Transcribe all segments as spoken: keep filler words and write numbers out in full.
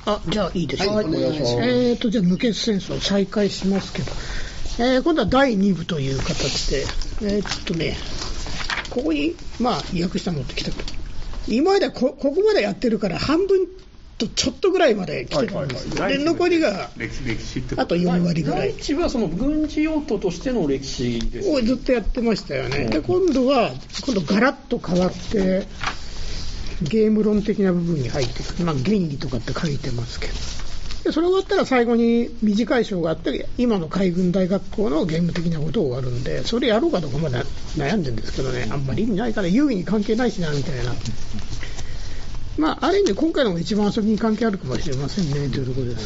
あ、じゃあいいですか。 はい、お願いします。 えーと、じゃあ無血戦争再開しますけど、えー、今度はだいに部という形で、えー、ちょっとね、ここに、まあ、訳したの持ってきたけど、今までこ、ここまでやってるから半分とちょっとぐらいまで来てたんです、はいはいはい、で残りがあとよん割ぐらい。 第一はその軍事用途としての歴史ですをずっとやってましたよね、うん、で今度は今度ガラッと変わってゲーム論的な部分に入ってくる、まあ、原理とかって書いてますけど、でそれ終わったら最後に短い章があって今の海軍大学校のゲーム的なことを終わるんで、それやろうかどうかまだ悩んでるんですけどね、あんまり意味ないから遊戯に関係ないしなみたいな。まあ、ある意味今回のが一番遊びに関係あるかもしれませんねというところです。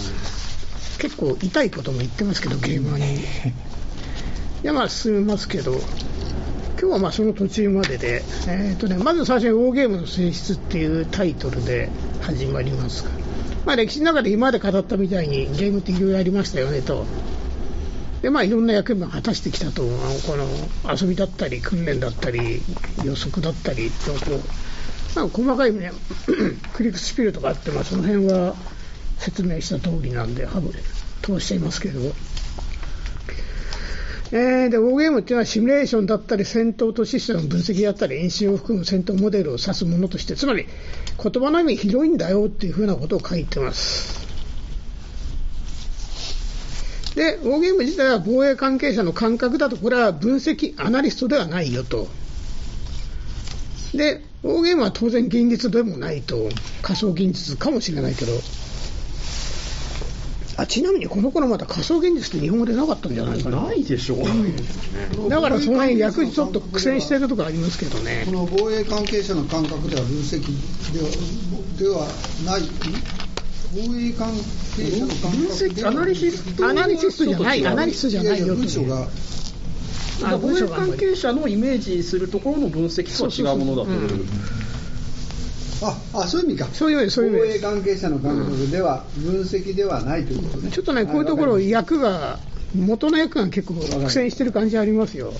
結構痛いことも言ってますけどゲーマーに。でまあ進めますけど、今日はまあその途中までで、えーとね、まず最初にウォーゲームの性質っていうタイトルで始まりますから、まあ、歴史の中で今まで語ったみたいにゲームっていろいろありましたよねと。でまあいろんな役目を果たしてきたと、この遊びだったり訓練だったり予測だったりとこうまあ、細かいねクリックスピルとかあって、まあ、その辺は説明した通りなんでハブ通しちゃいますけど、えー、でウォーゲームっていうのはシミュレーションだったり戦闘とシステムの分析だったり演習を含む戦闘モデルを指すものとして、つまり言葉の意味広いんだよっていうふうなことを書いてます。でウォーゲーム自体は防衛関係者の感覚だと、これは分析アナリストではないよと。でウォーゲームは当然現実でもないと、仮想現実かもしれないけど、あちなみにこの頃まだ仮想現実って日本語でなかったんじゃないかな。 ないでしょう、 うん、だからその辺訳ちょっと苦戦してるところありますけどね。 この防衛関係者の感覚では分析では、ではない防衛関係者の感覚ではアナリシスアナリシストじゃないアナリストじゃないよと。 文章が防衛関係者のイメージするところの分析とは違うものだという。 ああそういう意味か。 そういう意味、そういう意味。 防衛関係者の感覚では分析ではないということね。 ちょっとね、こういうところ役が元の役が結構苦戦してる感じありますよ。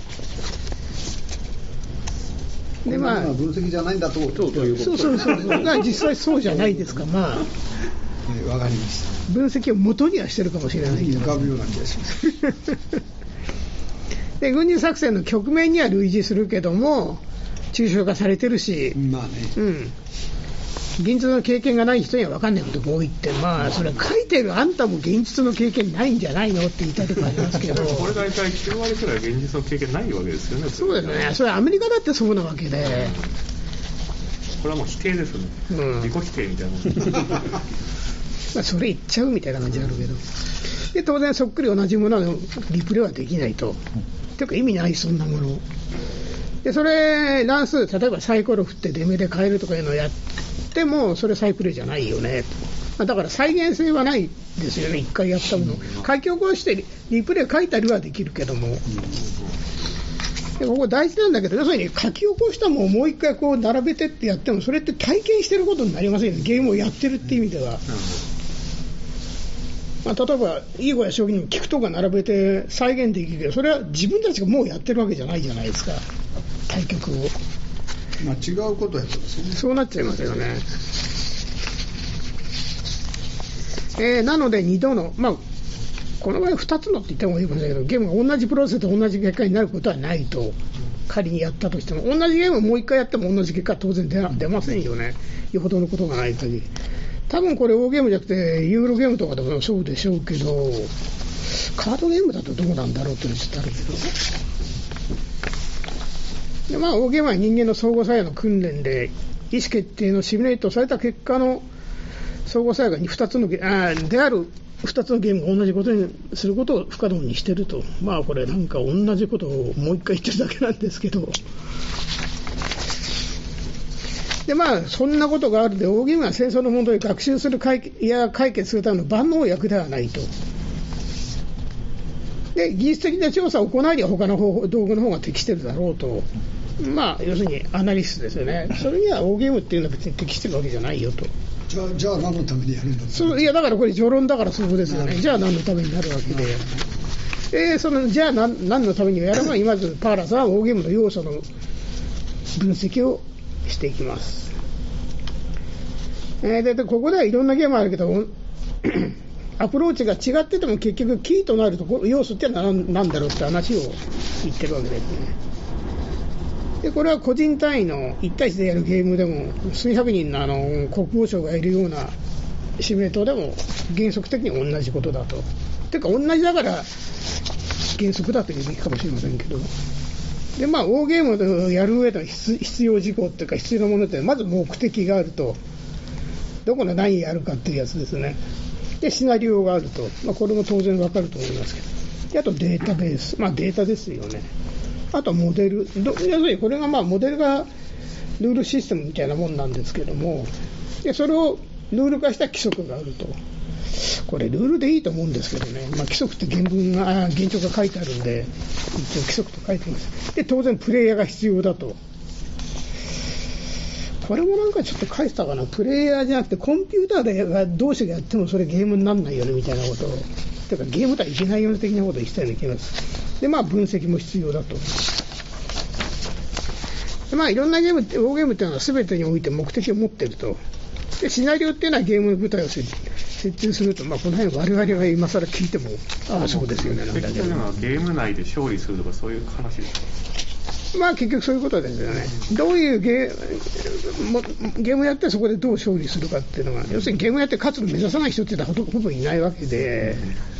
でまあ分析じゃないんだと。 そうそうそうそう。実際そうじゃないですか。まあ。 わ、はい、かりました。 分析を元にはしてるかもしれないけど。 浮かぶような気がします。 で軍事作戦の局面には類似するけども抽象化されてるし、 まあね、 うん、現実の経験がない人には分かんないことが多いって、まあそれ書いてるあんたも現実の経験ないんじゃないのって言いたいところありますけどこれ大体きゅう割くらい現実の経験ないわけですよね。 そうですね。それアメリカだってそうなわけで、 これはもう否定ですね、うん、自己否定みたいなまあそれ言っちゃうみたいな感じあるけど、で当然そっくり同じもののリプレイはできないと、というか意味ないそんなもので、それ乱数例えばサイコロ振って出目で変えるとかいうのをやってもそれサイプレイじゃないよね、まあ、だから再現性はないですよね。一回やったもの書き起こしてリプレイ書いたりはできるけども、でここ大事なんだけど、要するに書き起こしたものをもう一回こう並べてってやってもそれって体験してることになりませんよね。ゲームをやってるっていう意味では、まあ、例えば囲碁や将棋にも聞くとか並べて再現できるけど、それは自分たちがもうやってるわけじゃないじゃないですか、対局を。 まあ、違うことやってますよね。 そうなっちゃいますよね。えー、なのでにどの、まあ、この場合ふたつのって言った方がいいかもしれないけど、ゲームが同じプロセスで同じ結果になることはないと。仮にやったとしても同じゲームをもう一回やっても同じ結果は当然 出, 出ませんよね。よほどのことがない限り。多分これ大ゲームじゃなくてユーロゲームとかでもそうでしょうけど、カードゲームだとどうなんだろうっていうのはちょっとあるけど、でまあ大ゲームは人間の相互作用の訓練で意思決定のシミュレートされた結果の相互作用がふたつのあであるふたつのゲームが同じことにすることを不可能にしていると。まあこれなんか同じことをもう一回言ってるだけなんですけど、でまあそんなことがあるで大ゲームは戦争の問題を学習する解や解決するための万能薬ではないと。で技術的な調査を行うには他の方法道具の方が適しているだろうと。まあ要するにアナリストですよね。それには大ゲームっていうのは別に適しているわけじゃないよと。 じゃあ、じゃあ何のためにやるんだろう。 そういやだからこれ序論だからそうですよね。じゃあ何のためになるわけで、えー、そのじゃあ 何, 何のためにやるのにまずパーラさんは大ゲームの要素の分析をしていきます。えー、で, でここではいろんなゲームあるけどアプローチが違ってても結局キーとなるところ要素って何なんだろうって話を言ってるわけですね。でこれは個人単位のいち対いちでやるゲームでも数百人のあの国防省がいるようなシミュレートでも原則的に同じことだと。ていうか同じだから原則だというべきかもしれませんけど、でまあ大ゲームをやる上での必要事項っていうか必要なものってまず目的があると、どこの何やるかっていうやつですね。でシナリオがあると、まあ、これも当然わかると思いますけど、であとデータベース、まあデータですよね。あとモデル、要するにこれがまあモデルがルールシステムみたいなもんなんですけども、でそれをルール化した規則があると。これルールでいいと思うんですけどね、まあ、規則って原文が原著が書いてあるんで一応規則と書いてます。で当然プレイヤーが必要だと。これもなんかちょっと書いてたかな、プレイヤーじゃなくてコンピューターで同士がやってもそれゲームにならないよねみたいなことを、てかゲームとはいけないよね的なことを言ったような気がします。でまあ分析も必要だと。でまあいろんなゲームって、大ゲームっていうのは全てにおいて目的を持っていると。でシナリオっていうのはゲームの舞台を設定すると、まあ、この辺我々が今更聞いてもああそうですよねなんだけど、 ゲーム内で勝利するとかそういう話ですか。 まあ結局そういうことですよね。どういうゲーゲームやってそこでどう勝利するかっていうのが、要するにゲームやって勝つの目指さない人っていうのはほとほぼいないわけで、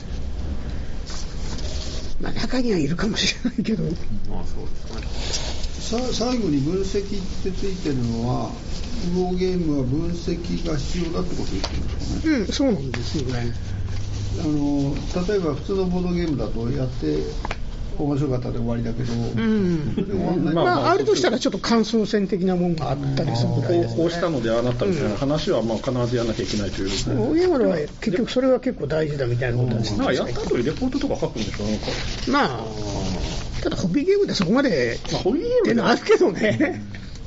まあ中にはいるかもしれないけど、 まあそうですね。 さ最後に分析ってついてるのはウォーゲームは分析が必要だってことですよね。 うん、そうなんですよね。 あの例えば普通のボードゲームだとやって面白かったで終わりだけど、うんそれで終わんない、 まあ、まあ、あるとしたらちょっと感想戦的なものがあったりするぐらいですね。 こうしたのでああなったみたいな話はまあ必ずやらなきゃいけないという、ね、 ウォーゲームは結局それは結構大事だみたいなことですね。 なんかやった後にレポートとか書くんでしょ。なんかまあただホビーゲームでそこまで、 まあ、ホビーゲームっていうのはあるけどね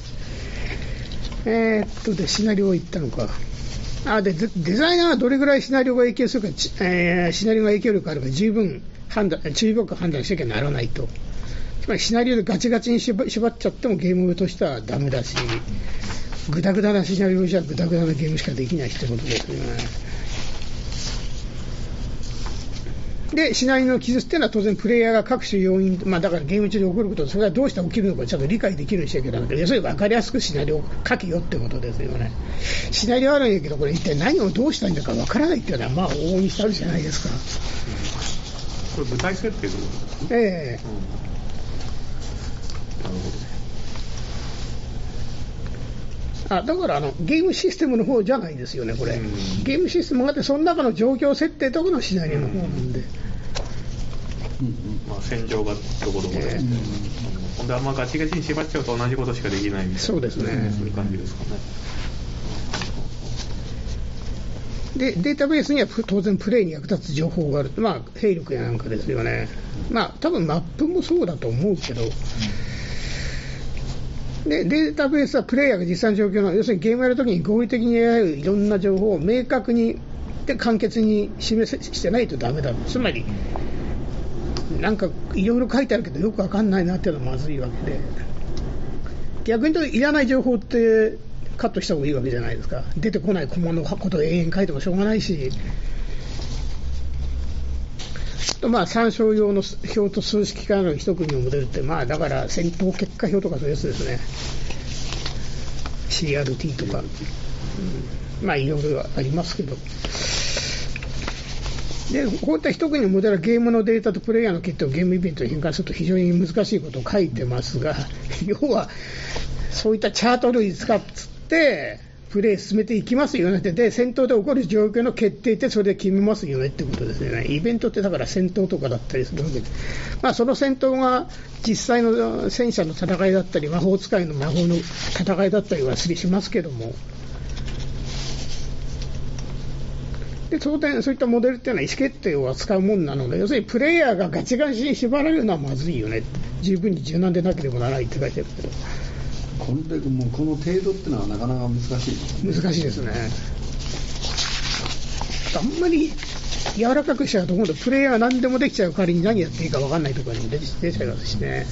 えっとでシナリオを言ったのか。あでデザイナーはどれぐらいシナリオが影響するか、えー、シナリオが影響力があるか十分判断注意深く判断しなきゃならないと。つまりシナリオでガチガチに縛っちゃってもゲームとしてはダメだし、グダグダなシナリオじゃグダグダなゲームしかできないってことですね。でシナリオの記述っていうのは当然プレイヤーが各種要因、まあ、だからゲーム中に起こることそれがどうして起きるのかちゃんと理解できるようにしなきゃいけないけど、要するに分かりやすくシナリオを書けよってことですよね。シナリオあるんやけどこれ一体何をどうしたいんだか分からないっていうのはまあ往々にしてあるじゃないですか。 これ舞台設定ということですか。 ええーうん、なるほど。 あだからあのゲームシステムの方じゃないですよねこれ、うん、ゲームシステムがあってその中の状況設定とかのシナリオの方なんで、うんまあ、戦場がどこどこで、えー、ほんであんまガチガチに縛っちゃうと同じことしかできないみたいな、 そうですね、 そういう感じですかね。 でデータベースには当然プレイに役立つ情報がある、まあ、兵力やなんかですよね、まあ多分マップもそうだと思うけど、でデータベースはプレイヤーが実際の状況の要するにゲームやるときに合理的に得られるいろんな情報を明確にで簡潔に示してないとダメだ。つまりなんかいろいろ書いてあるけどよくわかんないなっていうのはまずいわけで、逆に言うといらない情報ってカットした方がいいわけじゃないですか。出てこないコマのことを永遠書いてもしょうがないし、まあ参照用の表と数式からの一組のモデルって、まあだから戦闘結果表とかそういうやつですね。シーアールティー とか、うん、まあいろいろありますけど。でこういった一組のモデルはゲームのデータとプレイヤーの決定をゲームイベントに変換すると非常に難しいことを書いてますが、要はそういったチャート類使ってプレイ進めていきますよねって、で戦闘で起こる状況の決定ってそれで決めますよねってことですよね。イベントってだから戦闘とかだったりするわけで、まあ、その戦闘が実際の戦車の戦いだったり魔法使いの魔法の戦いだったりはしますけども、で当然そういったモデルっていうのは意思決定を扱うものなので、要するにプレイヤーがガチガチに縛られるのはまずいよね、十分に柔軟でなければならないって書いてあるけど、 これでもうこの程度ってのはなかなか難しいですね。 難しいですね。あんまり柔らかくしちゃうと今度プレイヤーが何でもできちゃう代わりに何やっていいか分かんないところに出ちゃいますしね。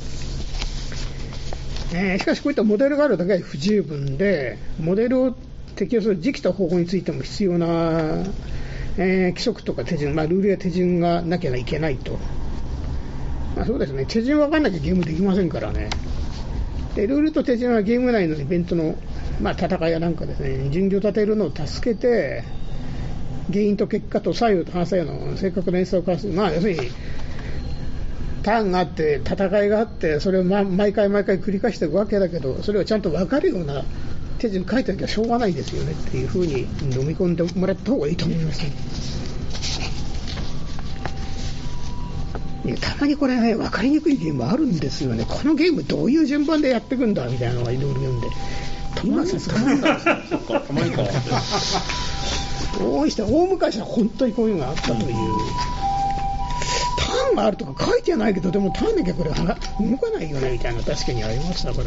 えー、しかしこういったモデルがあるだけは不十分で、モデルを適用する時期と方法についても必要な、えー、規則とか手順、まあ、ルールや手順がなきゃいけないと、まあ、そうですね、手順分かんなきゃゲームできませんからね。でルールと手順はゲーム内のイベントの、まあ、戦いやなんかですね、順序を立てるのを助けて、原因と結果と作用と反作用の正確な演出を交わす、まあ、要するにターンがあって戦いがあって、それを毎回毎回繰り返していくわけだけど、それをちゃんと分かるような手順書いておきゃしょうがないですよねっていうふうに飲み込んでもらった方がいいと思います、ね、いやたまにこれね分かりにくいゲームあるんですよね。このゲームどういう順番でやっていくんだみたいなのがいろいろ言うんで、たまにさすがにたまにか大昔は本当にこういうのがあったという、ターンがあるとか書いてはないけど、でもターンだけこれ動かないよねみたいな確かにありましたから、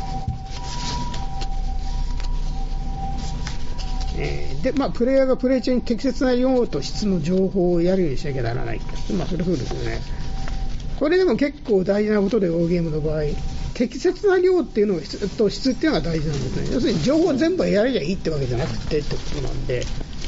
えー、でまあプレイヤーがプレイ中に適切な量と質の情報をやるようにしなきゃならない、まあそれそうですよね。これでも結構大事なことで、大ゲームの場合適切な量っていうのと質っていうのが大事なんですね。要するに情報を全部やればいいってわけじゃなくてってことなんで、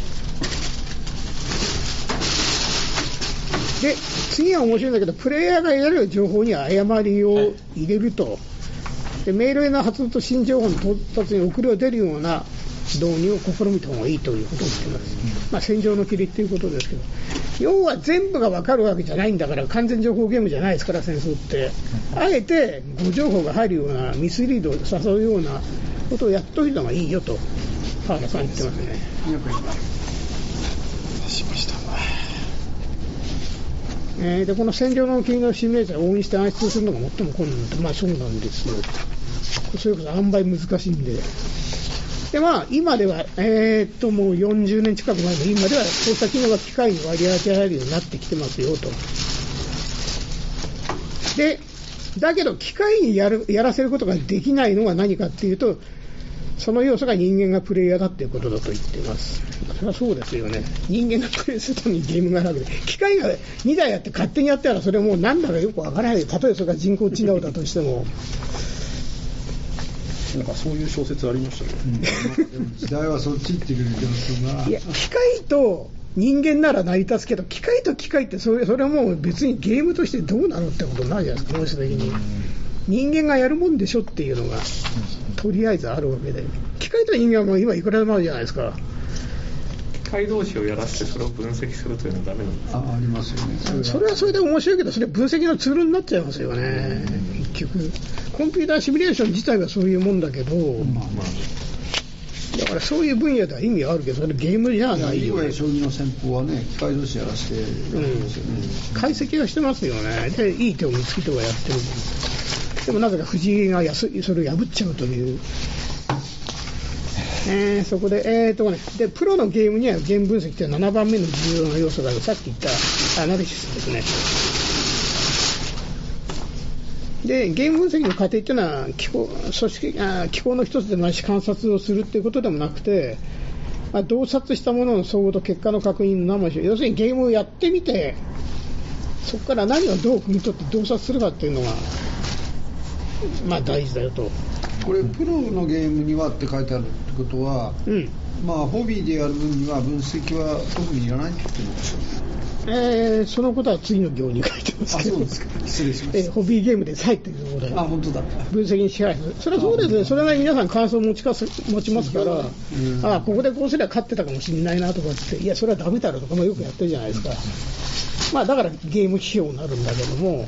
で次は面白いんだけど、プレイヤーが得られる情報には誤りを入れると、でメールへの発動と新情報の到達に遅れを出るような導入を試みた方がいいということを言ってます、まあ、戦場の霧っていうことですけど、要は全部が分かるわけじゃないんだから、完全情報ゲームじゃないですから、戦争って。あえて誤情報が入るようなミスリードを誘うようなことをやっといた方がいいよと川田さん言ってますね。しました。えー、でこの戦場の霧のシミュレーションを応援して暗出するのが最も困難で、まあそうなんですよ。それこそ塩梅難しいんで。でまあ、今では、えー、っともうよんじゅうねん近く前の今ではそうした機能が機械に割り当てられるようになってきてますよと。でだけど機械にやる、やらせることができないのが何かっていうと、その要素が人間がプレイヤーだっていうことだと言っています。それはそうですよね。人間がプレイするためにゲームがあるわけで、機械がにだいやって勝手にやったらそれはもう何だかよくわからない。例えばそれが人工知能だとしてもなんかそういう小説ありましたけど、うん、 時代はそっち行ってくるけどそんな、 いや機械と人間なら成り立つけど、機械と機械ってそれ、それはもう別にゲームとしてどうなのってことになるじゃないですか。本質的に人間がやるもんでしょっていうのがとりあえずあるわけで、機械と人間はもう今いくらでもあるじゃないですか。 機械同士をやらせてそれを分析するというのはダメなんですか。 あ, ありますよね。 それはそれはそれで面白いけど、それ分析のツールになっちゃいますよね。結局コンピューターシミュレーション自体はそういうもんだけど、まあまあ、だからそういう分野では意味あるけど、それゲームじゃないよね。 将棋の戦法はね、機械同士やらせてるんですよね、 うん、解析はしてますよね。でいい手を見つけてはやってる。でもなぜか藤井がやすそれを破っちゃうという、えー、そこで、えーとね、でプロのゲームにはゲーム分析というななばんめの重要な要素がある。さっき言ったアナリシスですね。でゲーム分析の過程というのは機構、組織あ機構の一つでないし観察をするということでもなくて、まあ、洞察したものの総合と結果の確認の生し、要するにゲームをやってみて、そこから何をどう汲み取って洞察するかというのが、まあ、大事だよと。 これプロのゲームにはって書いてあるってことは、うん、まあホビーでやる分には分析は特にいらないってことですよね。 えー、そのことは次の行に書いてますけど。 あ、そうですか。失礼しました。 えー、ホビーゲームで入っているところで。 あ、本当だ。 分析に支配する。それはそうですね。それなりに皆さん感想を持ちかす持ちますから、うん、あ、ここでこうすれば勝ってたかもしれないなとかって、いやそれはダメだろとかもよくやってるじゃないですか。まあだからゲーム仕様になるんだけども。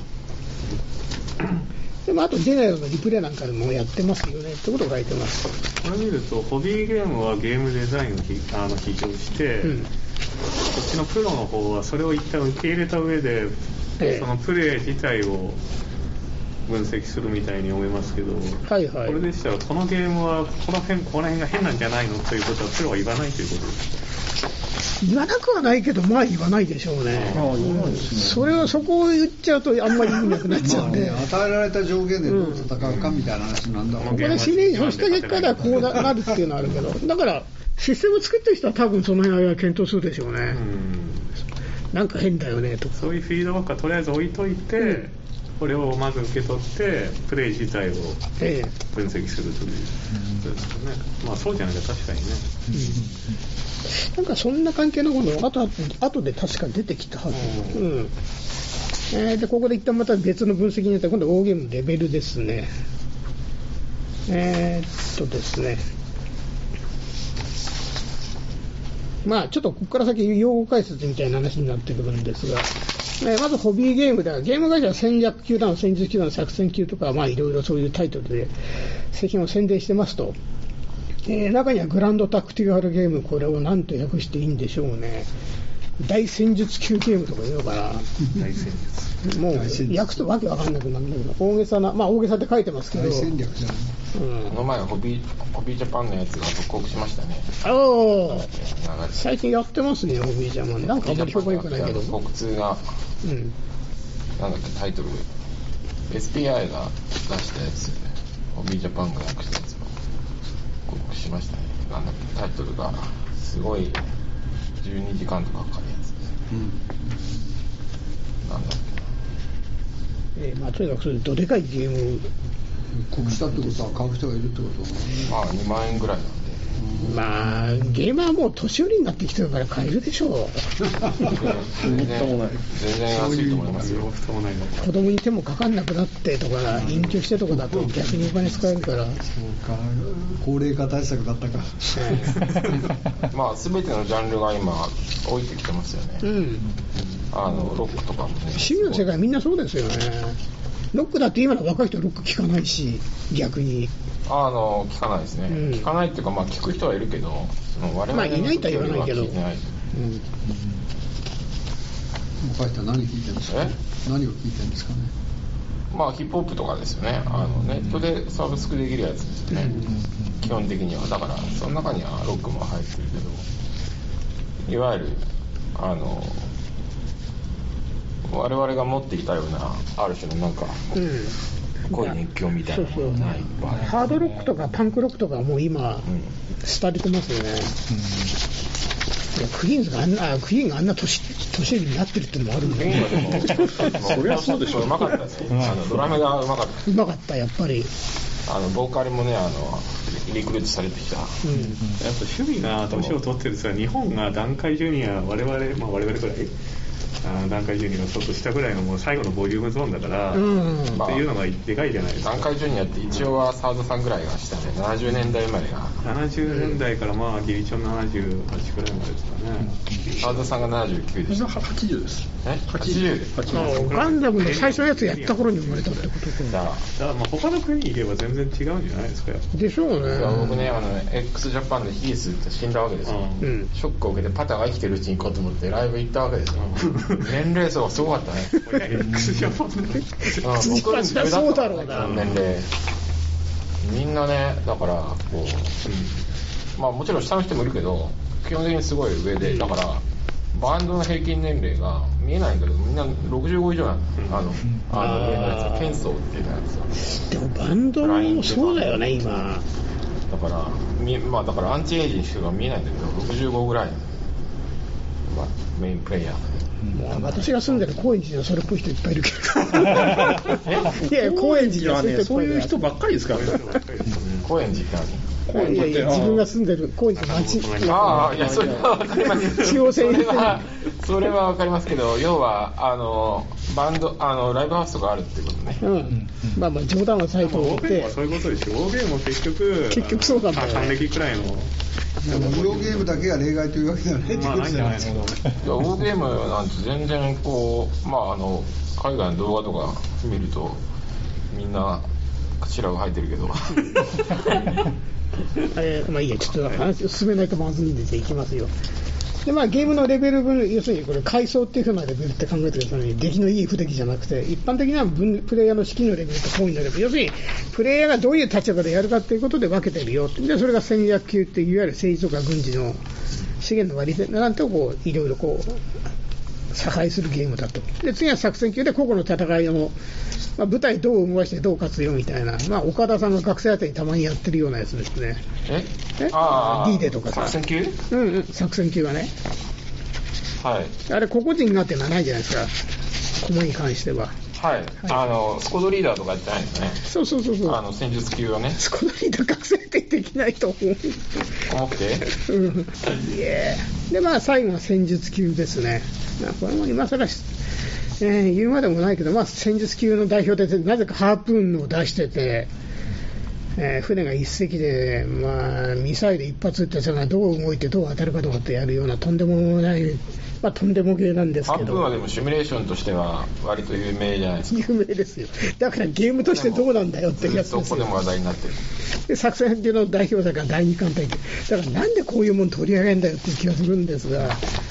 でもあとジェネラルのリプレイなんかでもやってますよねってことを書いてます。 これ見るとホビーゲームはゲームデザインをひあの批評して、うん、こっちのプロの方はそれを一旦受け入れた上で、ええ、そのプレイ自体を分析するみたいに思いますけど、はいはい、これでしたらこのゲームはこの辺、この辺が変なんじゃないのということはプロは言わないということですか。 言わなくはないけど、まあ言わないでしょうね。ああ、言わないですね。それをそこを言っちゃうとあんまり意味なくなっちゃうんで、 まあね、与えられた条件でどう戦うかみたいな話なんだろう、うん、 ここでシミュレーションした結果ではこうなるっていうのはあるけど、だからシステム作ってる人は多分その辺は検討するでしょうね。うん、なんか変だよねとか、 そういうフィードバックはとりあえず置いといて、うん、 これをまず受け取ってプレイ自体を分析するという、そうですよね。まあそうじゃなきゃ確かにね、 うん、なんかそんな関係のものあとあとで確か出てきたはず、うんうん、えー、でここで一旦また別の分析になって今度大ゲームのレベルですね。えー、っとですねまあちょっとここから先用語解説みたいな話になってくるんですが、えー、まずホビーゲームではゲーム会社は戦略級だの戦術級だの作戦級とかまあいろいろそういうタイトルで製品を宣伝してますと、えー、中にはグランドタクティカルゲーム、これを何と訳していいんでしょうね、大戦術級ゲームとか言うのかな、 大戦術もう訳すとわけわかんなくなるんだけど、大げさな、まあ大げさって書いてますけど、 大戦略じゃない、 うん、この前ホビー、ホビージャパンのやつが復刻しましたね。 ああ、最近やってますね、ホビージャパン。なんかあんまり評判良くないけど。 国通が、うん、なんだっけ、タイトル、エスピーアイ が出したやつ、ホビージャパンが訳したやつも復刻しましたね。なんだっけ、タイトルが、すごい、じゅうにじかんとかかかるやつです。うん、なんだっけな。 えー、まあとにかくそれどでかいゲーム国したってことは買う人がいるってことまあにまんえんぐらいなんで、 まあゲーマーはもう年寄りになってきてるから買えるでしょう全然全然安いと思いますよ。 子供に手もかかんなくなってとか隠居してとかだと逆にお金使えるから。そうか、高齢化対策だったかまあ全てのジャンルが今置いてきてますよね、うん、あのロックとかもね、 趣味の世界みんなそうですよね。ロックだって今の若い人はロック聞かないし、逆にあの聞かないですね、うん、聞かないっていうか、まあ聞く人はいるけど、我々 まあいないとは言わないけど、 聞いてない、うん、 若い人は何聞いてるんですか、ね、何を聞いてるんですかね。 まあヒップホップとかですよね。あのネットでサブスクできるやつですよね、うん、基本的には。だからその中にはロックも入ってるけど、いわゆるあの我々が持っていたようなある種のなんか、うん、濃い熱狂みたいなものがいっぱい、 ハードロックとかパンクロックとかもう今、うん、廃れてますよね、うん、クイーンズがあんなクイーンがあんな年年寄りになってるっていうのもあるんだけどそりゃそうでしょ。うまかったですね、あのドラムがうまかったうまかったやっぱり。 あのボーカルもね、あのリクルートされてきた、うん、やっぱ趣味が年を取ってると日本が団塊ジュニア、我々、まあ、我々くらいあの団塊ジュニアがちょっとしたぐらいのもう最後のボリュームゾーンだから、うん、っていうのがでかいじゃないですか。 団塊ジュニアって一応は澤田さんぐらいが下でななじゅうねんだい生まれがななじゅうねんだいからまあギリチョンななじゅうはちくらいまでですかね。 澤田さんがななじゅうきゅうでした。 はちじゅうです。 えはちじゅうでガンダムの最初のやつやった頃に生まれたってことか。 だからまあ他の国に行けば全然違うんじゃないですか。 でしょうね。 僕ね、あの X ジャパンでヒースって死んだわけですよ、うん、ショックを受けてパタが生きてるうちに行こうと思ってライブ行ったわけですよ、うん、年齢層がすごかったね X ジャパンで僕ら上そうだろうな、 年齢みんなね、だからこう、うん、まあもちろん下の人もいるけど基本的にすごい上で、だからバンドの平均年齢が見えないけどみんなろくじゅうご以上なの、うん、あのあの上のやつ、ケンソーっていうやつ。 でもバンドもそうだよね今。 だからまあだからアンチエイジにしか見えないんだけどろくじゅうごぐらいの、まあ、メインプレイヤー。 もう私が住んでる高円寺ではそれっぽい人いっぱいいるけどいや高円寺はねそういう人ばっかりですからね高円寺って何？いやいや自分が住んでる高円寺の町。 ああ、いやそれは分かります中央線それはそれは分かりますけど、要はあのバンドあのライブハウスとかあるっていうことね、うん、 まあまあ冗談はサイトを置いて、 そういうことでしょ。大ゲームも結局結局そうなんだよね。 還暦くらいの無料ゲームだけが例外というわけではないってことじゃないですか。 大ゲームなんて全然こう、まああの海外の動画とか見るとみんな白が入ってるけどえー、まあいいや、ちょっと話を進めないとまずいんでいきますよ。でまあ、ゲームのレベル分、要するにこれ階層っていう風なレベルって考えてくださいね。出来のいい不出来じゃなくて、一般的な分プレイヤーの士気のレベルと行為のレベル、要するにプレイヤーがどういう立場でやるかっていうことで分けてるよ。でそれが戦略級っていわゆる政治とか軍事の資源の割りなんてをこういろいろこう差配するゲームだと。で次は作戦級で個々の戦いの、まあ、舞台どう動かしてどう勝つよみたいな、まあ、岡田さんが学生あたりにたまにやってるようなやつですね。 ええあ D デとかさ作戦級、 うんうん、作戦級はね、 はい、 あれ個々人がってのはないじゃないですか、駒に関しては。 はい、はい、あのスコードリーダーとかやってないんですね。 そうそうそうそう、 あの戦術級はね。 スコードリーダー学生ってできないと思う。 重くてうんいやでまあ最後は戦術級ですね。まあ、これも今更、えー、言うまでもないけど、まあ、戦術級の代表でなぜかハープーンを出してて、えー、船が一隻で、まあ、ミサイル一発撃ってそれがどう動いてどう当たるかとかってやるようなとんでもない、まあ、とんでもゲーなんですけど、 ハープーンはでもシミュレーションとしては割と有名じゃないですか。 有名ですよ。だからゲームとしてどうなんだよってやつですよ。 そこでも話題になってる。 で作戦級の代表作がだいに艦隊ってだからなんでこういうもの取り上げるんだよっていう気がするんですが、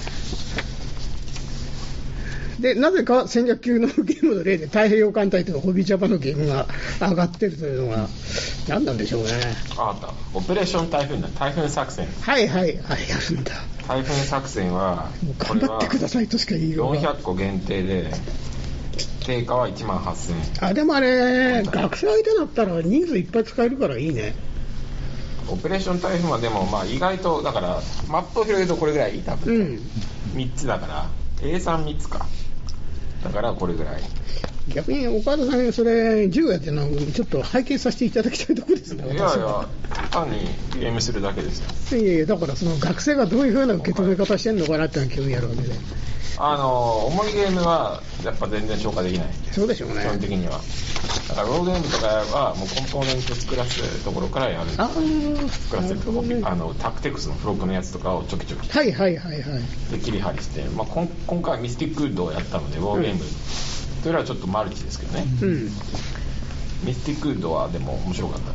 でなぜか戦略級のゲームの例で太平洋艦隊というホビージャパンのゲームが上がってるというのが何なんでしょうね。 あったオペレーション台風だ。台風作戦。 はいはいあれやるんだ。 台風作戦はもう頑張ってくださいとしか言いようが。 よんひゃっこ限定で定価はいちまんはっせんえん。 あでもあれ学生相手だったら人数いっぱい使えるからいいね。 オペレーション台風はでもまあ意外とだからマップを広げるとこれぐらい多分、うん、みっつだから エースリーみっつかだからこれぐらい。 逆に岡田さんそれじゅうやってるのちょっと拝見させていただきたいところですね。 いやいや単にゲームするだけですよ。 いやいやだからその学生がどういう風な受け止め方してるのかなってのは興味あるわけで、 あの重いゲームはやっぱ全然消化できない。 そうでしょうね。 基本的にはだからローゲームとかはもうコンポーネント作らせるところからやるんですよ。あ作らせるところ、ね、あのタクテクスのフロックのやつとかをちょきちょきはいはいはいはいで切り張りして、まあ、今, 今回はミスティックウッドをやったのでウォーゲーム、うんそれはちょっとマルチですけどね、うん、ミスティックウッドはでも面白かった。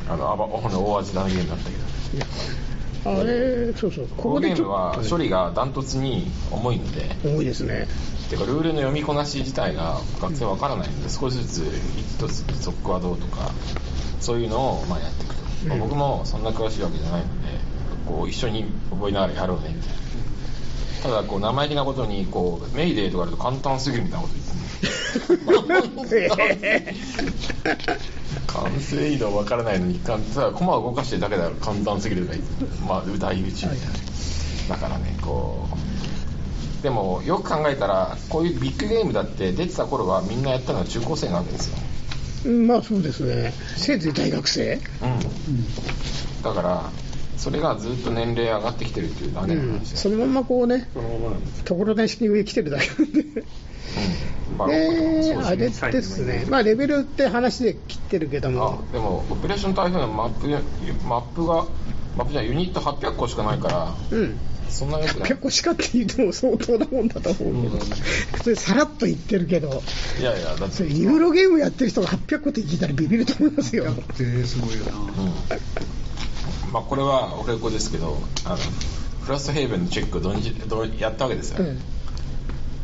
あのあば大味なゲームだったけど、 あれそうそうここでゲームは処理がダントツに重いので重いですね。 てかルールの読みこなし自体が学生は分からないので、少しずつ一つソックはどうとかそういうのをまあやっていくと、うんまあ、僕もそんな詳しいわけじゃないのでこう一緒に覚えながらやろうねみたいな。ただこう生意気なことにこうメイデーとかあると簡単すぎるみたいなこと言ってね完成移動分からないのにただコマを動かしてるだけだから簡単すぎるとか言って、まあ歌い打ちみたいな。だからねこうでもよく考えたらこういうビッグゲームだって出てた頃はみんなやったのは中高生なわけですよ。 うん、まあそうですね。せいぜい大学生、うん、 だからそれがずっと年齢上がってきてるっていうだけの話、うん、 そのままこうねところてん式に上来てるだけなんで、うんまあ、であれですね、まあ、レベルって話で切ってるけどもあでもオペレーション台風のマップマップがマップじゃユニットはっぴゃっこしかないから、うん、そんなよくない。はっぴゃっこしかって言っても相当なもんだと思うけど、うん、それさらっと言ってるけどいやいやだってユーロゲームやってる人がはっぴゃっこって聞いたらビビると思いますよ。 だってすごいよな、うんまあ、これはオフレコですけどあのフラストヘイブンのチェックをどうどうやったわけですよ、うん、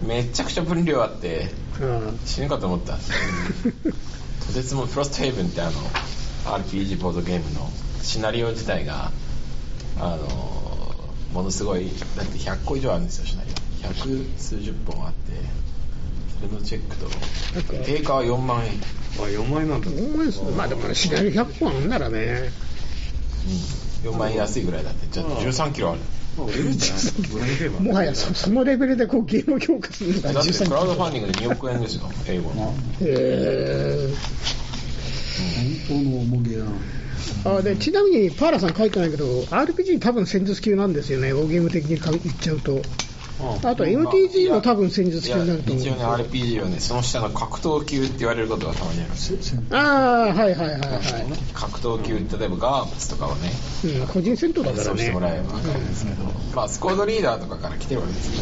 めちゃくちゃ分量あって、うん、死ぬかと思ったとてつもフラストヘイブンってあの アールピージー ボードゲームのシナリオ自体があのものすごいだってひゃっこ以上あるんですよ。シナリオ百数十本あってそれのチェックと定価はよんまんえん。 あよんまんえんなんだ。 よんまんえんですね。まあでもシナリオひゃっこあるならねうん、よんまんえん安いぐらいだってじゃあじゅうさんキロある。 もはや そ, そのレベルでこうゲームを強化するのがだってクラウドファンディングでにおくえんですよ英語の。 へー本当の重げだな。 あでちなみにパーラさん書いてないけど アールピージー 多分戦術級なんですよね。大ゲーム的に言っちゃうと。あと エムティージー も多分戦術級になると思う。 一応ね アールピージー はねその下の格闘級って言われることがたまにあります。 ああはいはいはいはい。 格闘級例えばガーブツとかはね、 うん、個人戦闘だからね。 そうしてもらえば分かるんですけど、うん、まあスコードリーダーとかから来てるわけですけ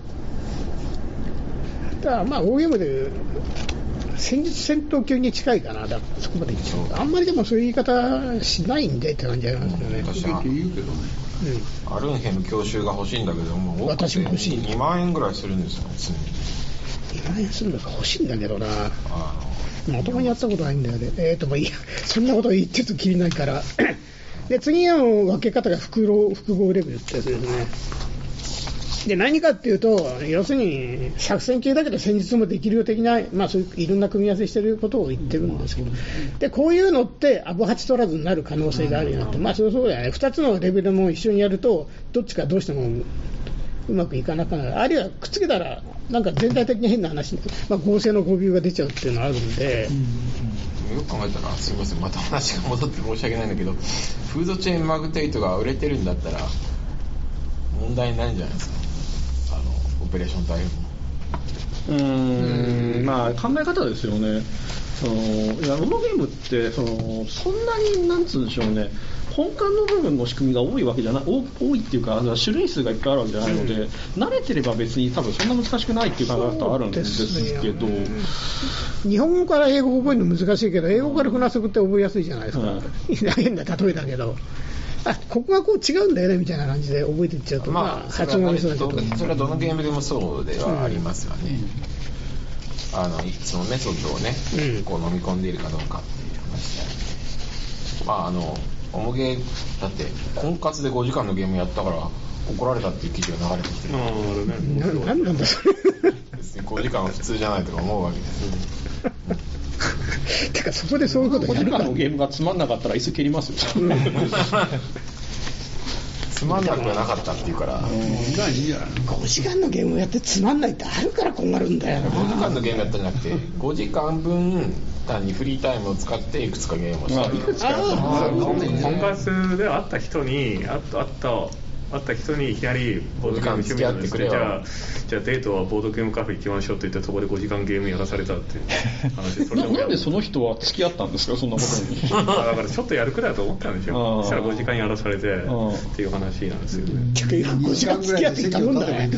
ど。だからまあ大ゲームで戦術戦闘級に近いかな。だからそこまで言っちゃう。あんまりでもそういう言い方しないんでって感じありますよね。 私は言うけどね。 うん、アルンヘム教習が欲しいんだけども私も欲しいにまんえんぐらいするんですよにまんえんするのが欲しいんだけどな。まともにやったことないんだよね。えーとまあいやそんなこと言ってるときりないからで次の分け方が複合複合レベルってやつですね。で何かっていうと要するに作戦系だけど戦術もできるよ的な、まあ、そういういろんな組み合わせしてることを言ってるんですけど、でこういうのってアボハチ取らずになる可能性があるよと、まあそうそうだよね。ふたつのレベルも一緒にやるとどっちかどうしてもうまくいかなくなる、あるいはくっつけたらなんか全体的に変な話、まあ、合成の誤謬が出ちゃうっていうのがあるんで、 うん、よく考えたらすみませんまた話が戻って申し訳ないんだけど、フードチェーンマグテイトが売れてるんだったら問題ないんじゃないですか、あのオペレーション大変も。 うーん、まあ考え方ですよね。そのいやロボゲームってそのそんなになんつうんでしょうね、根幹の部分の仕組みが多いわけじゃない、多いっていうか種類数がいっぱいあるわけじゃないので、うん、慣れてれば別に多分そんな難しくないっていう考え方あるんですけど、 日本語から英語を覚えるの難しいけど、英語からフランス語って覚えやすいじゃないですか、うん、変な例えだけど、あここがこう違うんだよねみたいな感じで覚えていっちゃうと、まあ、発音がミスだけど、 それはどのゲームでもそうではありますよね、うん、あのそのメソッドをね、うん、こう飲み込んでいるかどうかっていう話で、まああのオモゲーだって婚活でごじかんのゲームやったから怒られたっていう記事が流れてきてる。 あななんなんだそれ別にごじかんは普通じゃないとか思うわけです、 うん、てかそこでそういうことやるか、 ごじかんのゲームがつまんなかったら椅子蹴りますよつまんなくはなかったっていうから、 ごじかんのゲームをやってつまんないってあるから困るんだよな。 ごじかんのゲームやったんじゃなくてごじかんぶん単にフリータイムを使っていくつかゲームをした、いくつか婚活で会った人に会った会った会った人にいきなりボードゲーム趣味なんですけど、じゃあじゃあデートはボードゲームカフェ行きましょうって言ってそこでごじかんゲームやらされたっていう話。それでもなんでその人は付き合ったんですか、そんなことにだからちょっとやるくらいだと思ったんでしょ。そしたらごじかんやらされてっていう話なんですよね。 ごじかん付き合って頼んだね。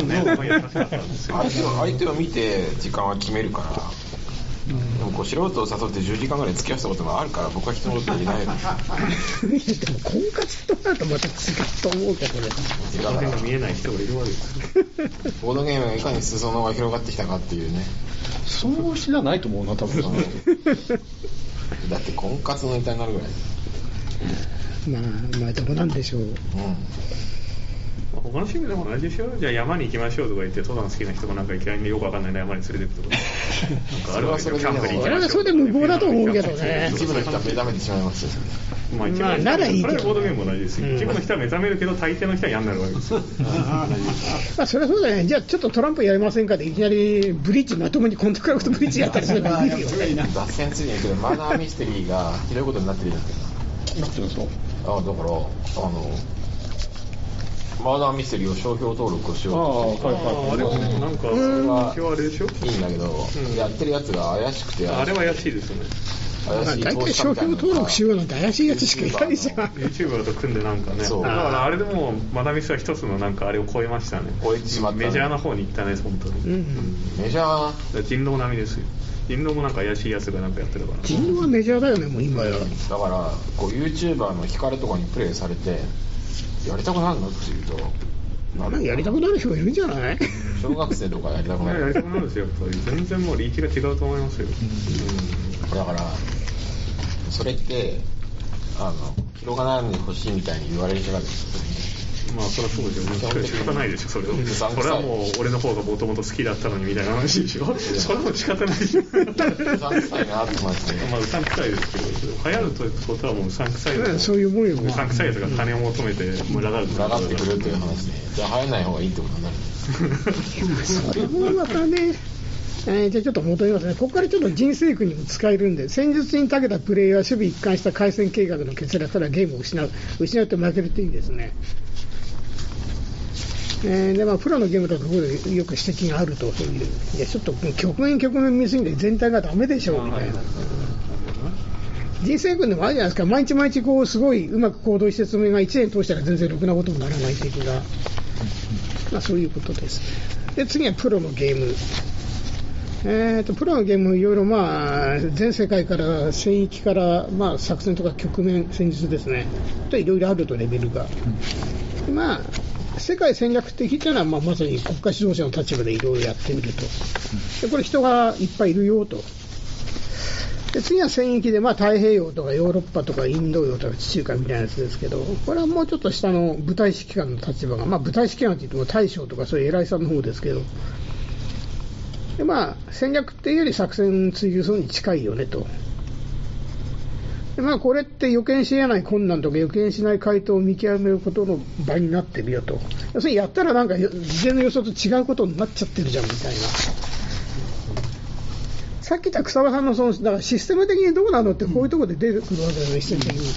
相手を見て時間は決めるから、でもこう素人を誘ってじゅうじかんぐらい付き合ったこともあるから、僕は人のこと言えないでも婚活となるとまた違うと思うけどね。 ボードゲーム見えない人がいるわけですボードゲームがいかに裾野が広がってきたかっていうね。 そうじゃないと思うな多分だって婚活のネタになるぐらい。 まあまあどうなんでしょう、うん、 他の趣味でも同じでしょ。じゃあ山に行きましょうとか言って登山好きな人がなんかいきなりよくわかんない山に連れてくとかなんかあるわけでキャンプに行きましょう。 俺はそれで無謀だと思うけどね。 一部の人は目覚めてしまいますよ。 まあ一部の人は、まあ、それはボードゲームも同じですよ、うん、一部の人は目覚めるけど大抵の人は嫌になるわけですよまあそれはそうだね。じゃあちょっとトランプやりませんかでいきなりブリッジまともにコントクラフトブリッジやったりすればいいよ脱線ついてるけどマナーミステリーがひどいことになってるじゃないですか。 なってるんですか。 あだからあのマーダーミステリーを商標登録をしようとして、 あ、はいはい、あれもなんかそれはあれでしょ、 いいんだけど、うん、やってるやつが怪しくて、 あれは怪しいですよね。 怪しい大体商標登録しようなんて怪しいやつしかいないじゃん。 YouTube だと組んでなんかね、そうだからあれでもマダミスは一つのなんかあれを超えましたね。 超えてしまった、ね、 メジャーな方に行ったね本当に、うんうん、 メジャー人狼並みですよ。人狼もなんか怪しいやつがなんかやってるから。 人狼はメジャーだよねもう今や。だからこう YouTuber のヒカルとかにプレイされてやりたくなるのっていうとまあ、やりたくなる人がいるんじゃない小学生とかやりたくなるやりたくなるんですよ。やっぱり全然もうリーチが違うと思いますよ、 うん、だからそれってあの広がらないでほしいみたいに言われる人があるんですよね。 まあそれはそうですよね。仕方ないでしょそれは。これはもう俺の方がもともと好きだったのにみたいな話でしょそれも仕方ないでしょうさんくさいなってますね。 まあうさんくさいですけど流行るということはもううさんくさいの、 そういうもんよ。 うさんくさいやつが金を求めて群がる群がってくるという話で、じゃあ流行らない方がいいってことになるそれもまたねえー、じゃあちょっと戻りますね。ここからちょっと人生区にも使えるんで、戦術に長けたプレイヤーは守備一貫した回戦計画の欠落からゲームを失う失うって負けるって意味ですね。えーでまあ、プロのゲームだところでよく指摘があると、そういう、いやちょっと局面局面見すぎて全体がダメでしょうみたいな。人生訓でもあるじゃないですか。毎日毎日こうすごいうまく行動してそれがいちねん通したら全然ろくなこともならない的な、まあ、そういうことですね。で次はプロのゲーム。えーとプロのゲームいろいろまあ全世界から戦域からまあ作戦とか局面戦術ですねといろいろあるとレベルが、まあ世界戦略的というのは、まあ、まさに国家指導者の立場でいろいろやってみると。でこれ人がいっぱいいるよと。で次は戦域で、まあ、太平洋とかヨーロッパとかインド洋とか地中海みたいなやつですけど、これはもうちょっと下の部隊指揮官の立場が、まあ、部隊指揮官といっても大将とかそういう偉いさんの方ですけど、で、まあ、戦略っていうより作戦追求するに近いよねと。 まあ、これって予見し得ない困難とか予見しない回答を見極めることの場になってるよと。要するにやったらなんか事前の予想と違うことになっちゃってるじゃんみたいな。さっき言った草場さんのそのだからシステム的にどうなのってこういうところで出てくるわけだよね、システム的に。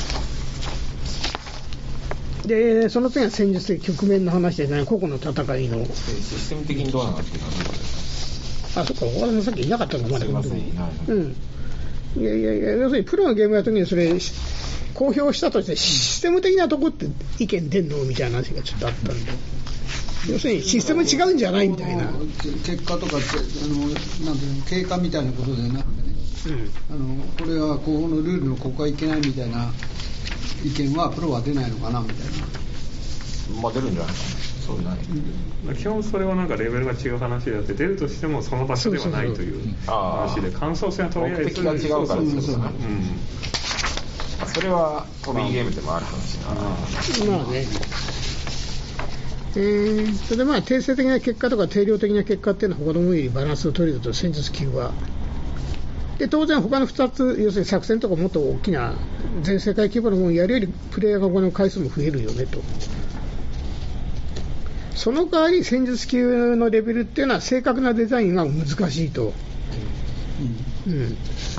でその次は戦術的局面の話でね、個々の戦いのシステム的にどうなのっていうのは何ですか。 あ、そっか、俺もさっきいなかったのまだ。 すいません、いないの。 うん。いやいやいや、要するにプロのゲームやるときにそれ公表したとしてシステム的なとこって意見出んのみたいな話がちょっとあったんで、要するにシステム違うんじゃないみたいな。 結果とかってあのなんていうの経過みたいなことでなくてね、うん、あのこれはここのルールのここはいけないみたいな意見はプロは出ないのかなみたいな。 まあ出るんじゃないかな。そうない、 うん、基本それはなんかレベルが違う話であって、出るとしてもその場所ではないという話で、感想戦はとりあえず目的が違うからってことですね。 うん、 それはホビーゲームでもある話だな。 まあね。えー、それでまあ定性的な結果とか定量的な結果っていうのは他のものよりバランスを取れると戦術級は。で当然他のふたつ、要するに作戦とかもっと大きな全世界規模のものをやるよりプレイヤーが行う回数も増えるよねと。その代わり戦術級のレベルっていうのは正確なデザインが難しいと、うんうん、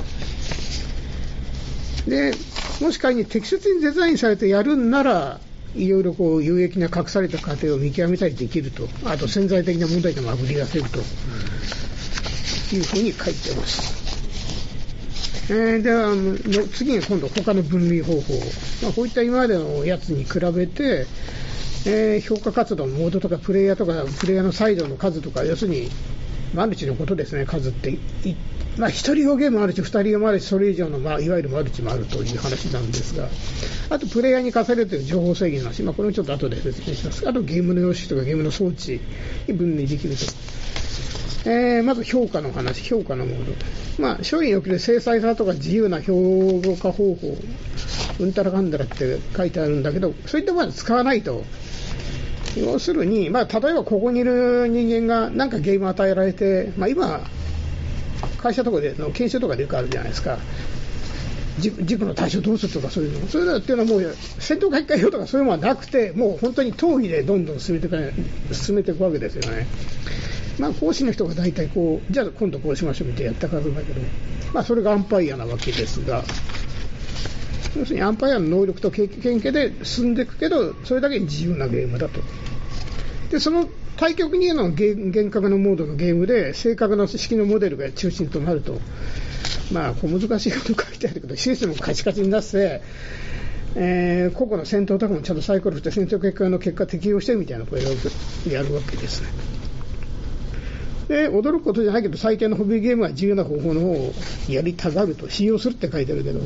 でもし仮に適切にデザインされてやるんならいろいろこう有益な隠された過程を見極めたりできると、あと潜在的な問題点もあぶり出せるというふうに書いてます。えー、では次に今度他の分類方法、まあ、こういった今までのやつに比べてえー、評価活動のモードとかプレイヤーとかプレイヤーのサイドの数とか、要するにマルチのことですね。数ってまあ、ひとり用ゲームもあるしふたり用もあるしそれ以上の、まあ、いわゆるマルチもあるという話なんですが、あとプレイヤーに課されるという情報制限の話、まあ、これをちょっと後で説明します。あとゲームの様式とかゲームの装置に分類できると、えー、まず評価の話、評価のモード、まあ、商品における精細さとか自由な評価方法うんたらかんだらって書いてあるんだけど、そういったものは使わないと。要するに、まあ、例えばここにいる人間が何かゲームを与えられて、まあ、今会社とかでの研修とかでよくあるじゃないですか。事故の対処どうするとかそういうの、そういうのっていうのはもう戦闘会会用とかそういうのはなくて、もう本当に討議でどんどん進めていく、進めていくわけですよね。まあ、講師の人が大体こう、じゃあ今度こうしましょうみたいなやった数だけど、まあ、それがアンパイアなわけですが、要するにアンパイアの能力と経験で進んでいくけど、それだけに自由なゲームだと。でその対極に言うのは厳格なモードのゲームで正確な式のモデルが中心となると、まあ、こう難しいこと書いてあるけどシステムをカチカチに出して、えー、個々の戦闘とかもちゃんとサイクルして戦闘結果の結果適用してみたいなことをやるわけですね。で驚くことじゃないけど最低のホビーゲームは自由な方法の方をやりたがると、使用するって書いてあるけど、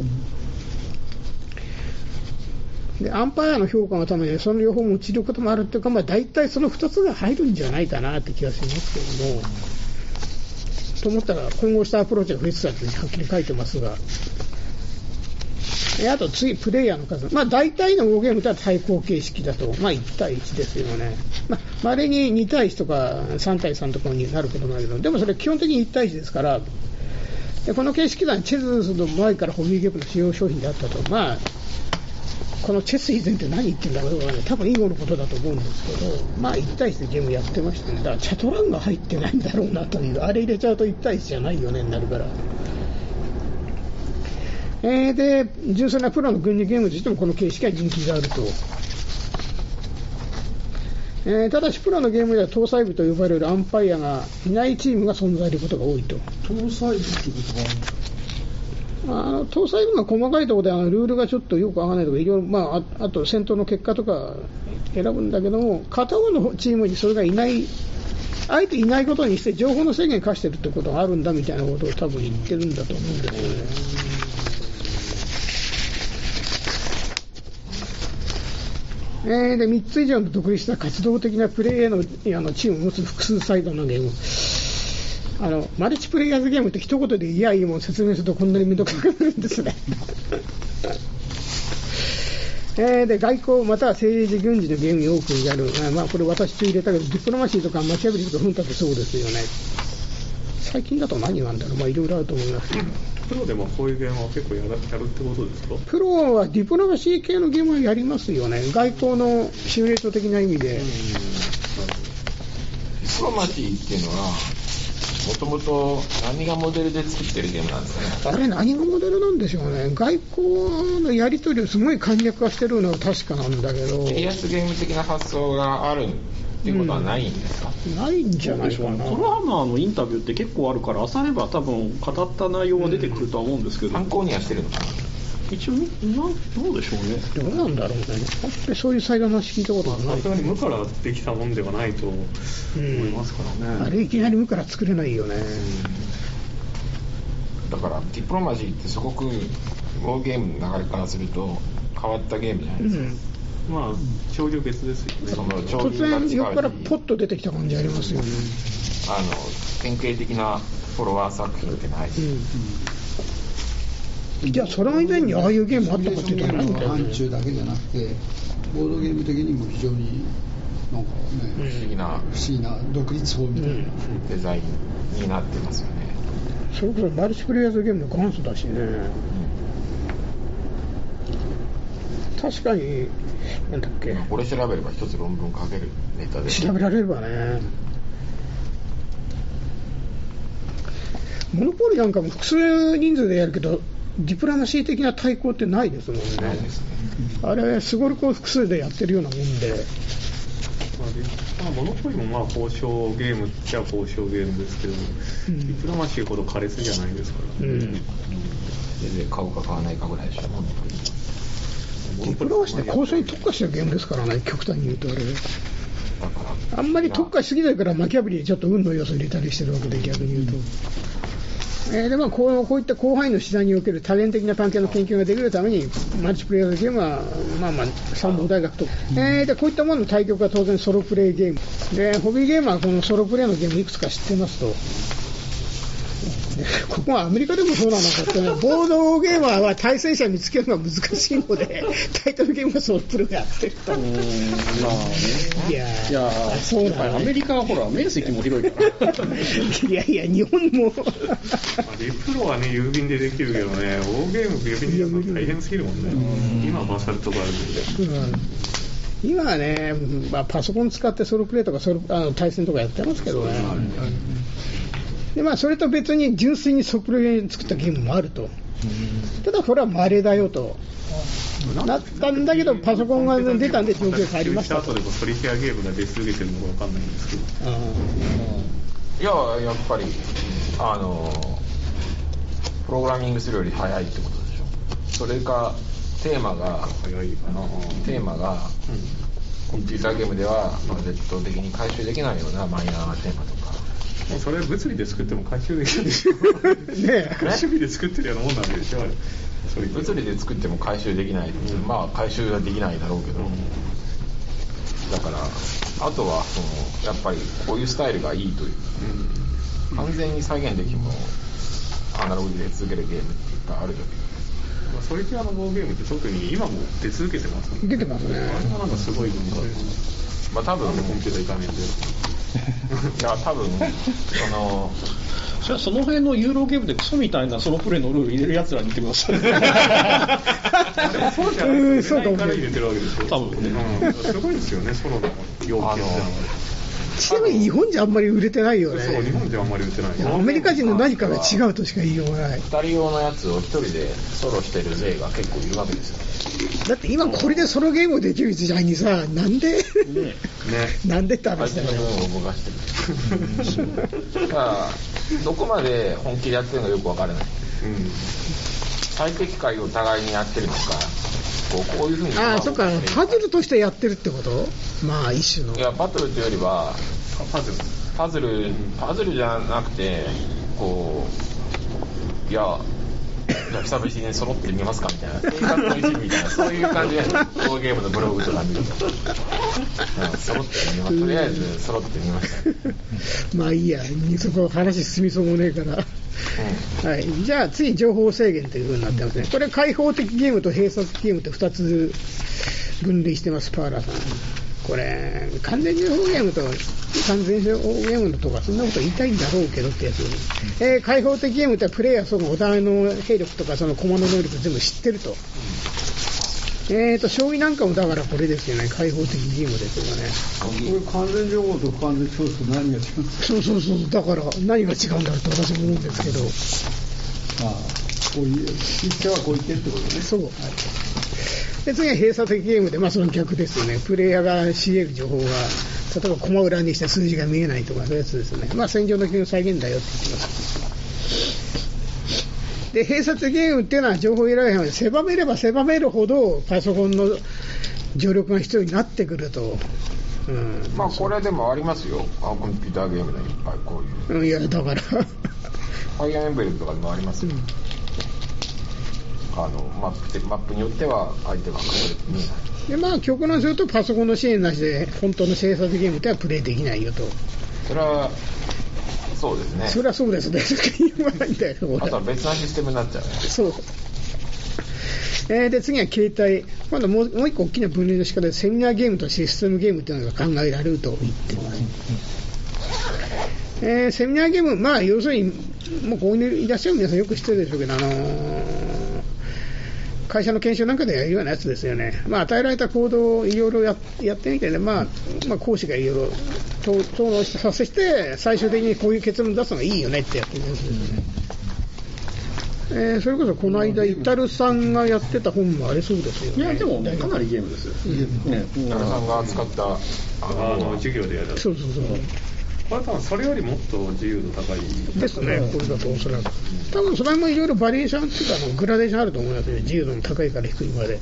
でアンパイアの評価のためにその両方用いることもあるっていうか、まあ、大体そのふたつが入るんじゃないかなって気がしますけども、と思ったら混合したアプローチが増えつつあるとはっきり書いてますが、あと次プレイヤーの数、まあ、大体のウォーゲームとは対抗形式だと、まあ、いち対いちですよね。まれ、まあ、にに対いちとかさん対さんとかになることもあるけど、でもそれ基本的にいち対いちですから、でこの形式はチェスの前からホビーゲームの主要商品であったと。まあこのチェス以前って何言ってんだろうかね、多分囲碁のことだと思うんですけど、まあいち対いちでゲームやってましたね。だからチャトランが入ってないんだろうなという、あれ入れちゃうといち対いちじゃないよねになるから。えー、で純粋なプロの軍事ゲームとしてもこの形式は人気があると。えー、ただしプロのゲームでは搭載部と呼ばれるアンパイアがいないチームが存在することが多いと。 搭載部っていうことがあるんですか。 あの搭載部が細かいところであのルールがちょっとよくわからないとかいろいろ、まあ、あ, あと戦闘の結果とか選ぶんだけども、片方のチームにそれがいない、あえていないことにして情報の制限課してるってことがあるんだみたいなことを多分言ってるんだと思うんですよね。えー、でみっつ以上の独立した活動的なプレイへの、あのチームを持つ複数サイドのゲーム、あのマルチプレイヤーズゲームって一言でいやいいもん説明するとこんなにめんどくさくなるんですね。えー、で外交または政治軍事のゲームに多くやる、まあ、これ私と入れたけどディプロマシーとかマキャベリとかフンタってそうですよね。 最近だと何があるんだろう、まあいろいろあると思いますけど、 プロでもこういうゲームは結構やる、やるってことですか？ プロはディプロマシー系のゲームはやりますよね、外交のシミュレート的な意味で。 ディプロマシーっていうのはもともと何がモデルで作ってるゲームなんですかね。 あれ何がモデルなんでしょうね。外交のやり取りをすごい簡略化してるのは確かなんだけど、 エリアスゲーム的な発想があるっていうことはないんですか？ うん、ないんじゃないかな。 コロハマーのインタビューって結構あるから、漁れば多分語った内容は出てくるとは思うんですけど、 参考にはしてるのかな。 一応なんどうでしょうね。 どうなんだろうね。本当にそういう際の話聞いたことがない。 さすがに無からできたもんではないと思いますからね。 うん、あれいきなり無から作れないよね。 だからディプロマシーってすごくウォーゲームの流れからすると変わったゲームじゃないですか。 うん、 まあ潮流別ですよね。 その突然横からポッと出てきた感じありますよね。 あの典型的なフォロワー作品ってないし、うんうん、じゃあそれ以前にああいうゲームあったかっていうとないんだよね。 範疇だけじゃなくてボードゲーム的にも非常になんかね、 うん、不思議な不思議な独立法みたいな、うん、 デザインになってますよね。 それこそマルチプレイヤーズゲームの元祖だしね、うん、確かになんだっけ、 これ調べれば一つ論文書けるネタで調べられればね。モノポリなんかも複数人数でやるけどディプロマシー的な対抗ってないですもんね。 ないですね。 あれすごろくを複数でやってるようなもんで、 まあ、モノポリもまあ交渉ゲームっちゃ交渉ゲームですけど、うん、ディプロマシーほど苛烈じゃないですから、ね、うん、 全然買うか買わないかぐらいでしょ。モノポリディプロマシーって交渉に特化したゲームですからね、極端に言うとあれだからあんまり特化しすぎないからマキャブリーちょっと運の要素入れたりしてるわけで、逆に言うと、えーでまあ、こうこういった広範囲の手段における多元的な関係の研究ができるためにマルチプレイヤーズゲームは、まあ、まあ三毛大学と、えー、でこういったものの対局は当然ソロプレイゲームで、ホビーゲームはこのソロプレイのゲームいくつか知ってますと、ここはアメリカでもそうなのかってね、ボードゲーマーは対戦者見つけるのが難しいのでタイトルゲームはソロプレイをやってると。うーん、まあね、いやいやそうなん、ね、 アメリカはほら面積も広いからいやいや日本もまあ、リプロはね郵便でできるけどね、大ゲーム郵便でやるの大変すぎるもんね。ん今はバサルとかあるけど、うん、 今はね、まあ、パソコン使ってソロプレイとかソロあの対戦とかやってますけどね。でまあ、それと別に純粋にソロプレイで作ったゲームもあると。ただこれは稀だよとなったんだけど、パソコンが出たんで状況変わりましたと。 後でもソリティアゲームが出続けてるのか分かんないんですけど、あいややっぱりあのプログラミングするより早いってことでしょ。それかテーマが早いかな。テーマが、うん、コンピューターゲームでは、まあ、絶対的に回収できないようなマイナーなテーマとか、 それ物理で作っても回収できるんですよね。趣味で作ってるようなもんなんでしょ。 物理で作っても回収できない、うん、まあ回収はできないだろうけど、うん、だからあとはそのやっぱりこういうスタイルがいいという、うん、完全に再現できるもアナログで続けるゲームっていっぱいあるよ。 まあ、ソリティアのボーゲームって特に今も出続けてますね。 出てますね。あれはなんかすごい文化です。 まあ多分コンピューターいかねえんでいや多分そのじゃあその辺のユーロゲームでクソみたいなソロプレイのルール入れるやつらに言ってください。 でもそうじゃないですよね。から入れてるわけですよ。 多分ね、 うん、すごいですよね、ソロの要件ってのは。 ちなみに日本じゃあんまり売れてないよね。 そう、日本じゃあんまり売れてない。 アメリカ人の何かが違うとしか言いようがない。 ふたり用のやつをひとりでソロしてる勢が結構いるわけですよ。 だって今これでソロゲームできる時代にさ、なんで、ね、なんでって話だよ。 動かしてる。だからどこまで本気でやってるのかよく分からない。うん、最適解を互いにやってるのか、こう、こういうふうに。 ああ、そっか、パズルとしてやってるってこと？まあ一種の。 いや、パズルというよりはパズルパズルパズルじゃなくて、こういや。じゃあ久々に揃ってみますかみたいな、生活の一部みたいな、そういう感じで、このゲームのブログとか見ると、揃ってみます、とりあえず揃ってみました。 まあいいや、そこ話進みそうもねえから。うん、はい、じゃあ次、情報制限という風になってますね。これ、開放的ゲームと閉鎖ゲームってふたつ分類してます、パーラーさん。 これ完全情報ゲームと完全情報ゲームのとかそんなこと言いたいんだろうけどってやつ、えー、開放的ゲームってプレイヤーそのお互いの兵力とかそのコマの能力全部知ってると、えーと将棋なんかもだからこれですよね、開放的ゲームですよね。 これ完全情報と不完全情報と何が違う？ そうそうそう、だから何が違うんだろうと私も思うんですけど、 ああ、こういう一社はこう言ってってことね。 そう、はい。で次は閉鎖的ゲームで、まあ、その逆ですよね。プレイヤーが仕入れる情報が例えばコマ裏にして数字が見えないとかそういうやつですね。まあ戦場の機能再現だよって言ってます。で閉鎖的ゲームっていうのは情報を得られないので狭めれば狭めるほどパソコンの助力が必要になってくると、 うん、まあこれでもありますよ、コンピューターゲームでいっぱいこういう、 うん、いやだからファイアーエンブレムとかでもありますよ、うん、あのマップマップによっては相手が隠れて見えない。 でまあ極論するとパソコンの支援なしで本当の閉鎖的ゲームってのはプレイできないよと。 それはそうですね。 それはそうですね。言わないんだよ。 あとは別なシステムになっちゃうね。 そう。えー、で次は携帯。今度もうもう一個大きな分類の仕方でセミナーゲームとシステムゲームというのが考えられると言ってます。えー、セミナーゲーム、まあ要するにもうここにいらっしゃる皆さんよく知ってるでしょうけど、あのー会社の研修なんかでやるようなやつですよね。まあ、与えられた行動をいろいろ や, やってみてね、まあ、まあ、講師がいろいろ討論させて、最終的にこういう結論出すのがいいよねってやってるやつですね。えー、それこそこの間、イタルさんがやってた本もあれそうですよね。 いや、でも、ね、かなりゲームですよ。 イタルさんが扱ったあの授業でやる。 そうそうそう。 これは多分それよりもっと自由度高いですね、これだとおそらく。多分それもいろいろバリエーションっていうかあのグラデーションあると思いますね、自由度の高いから低いまで。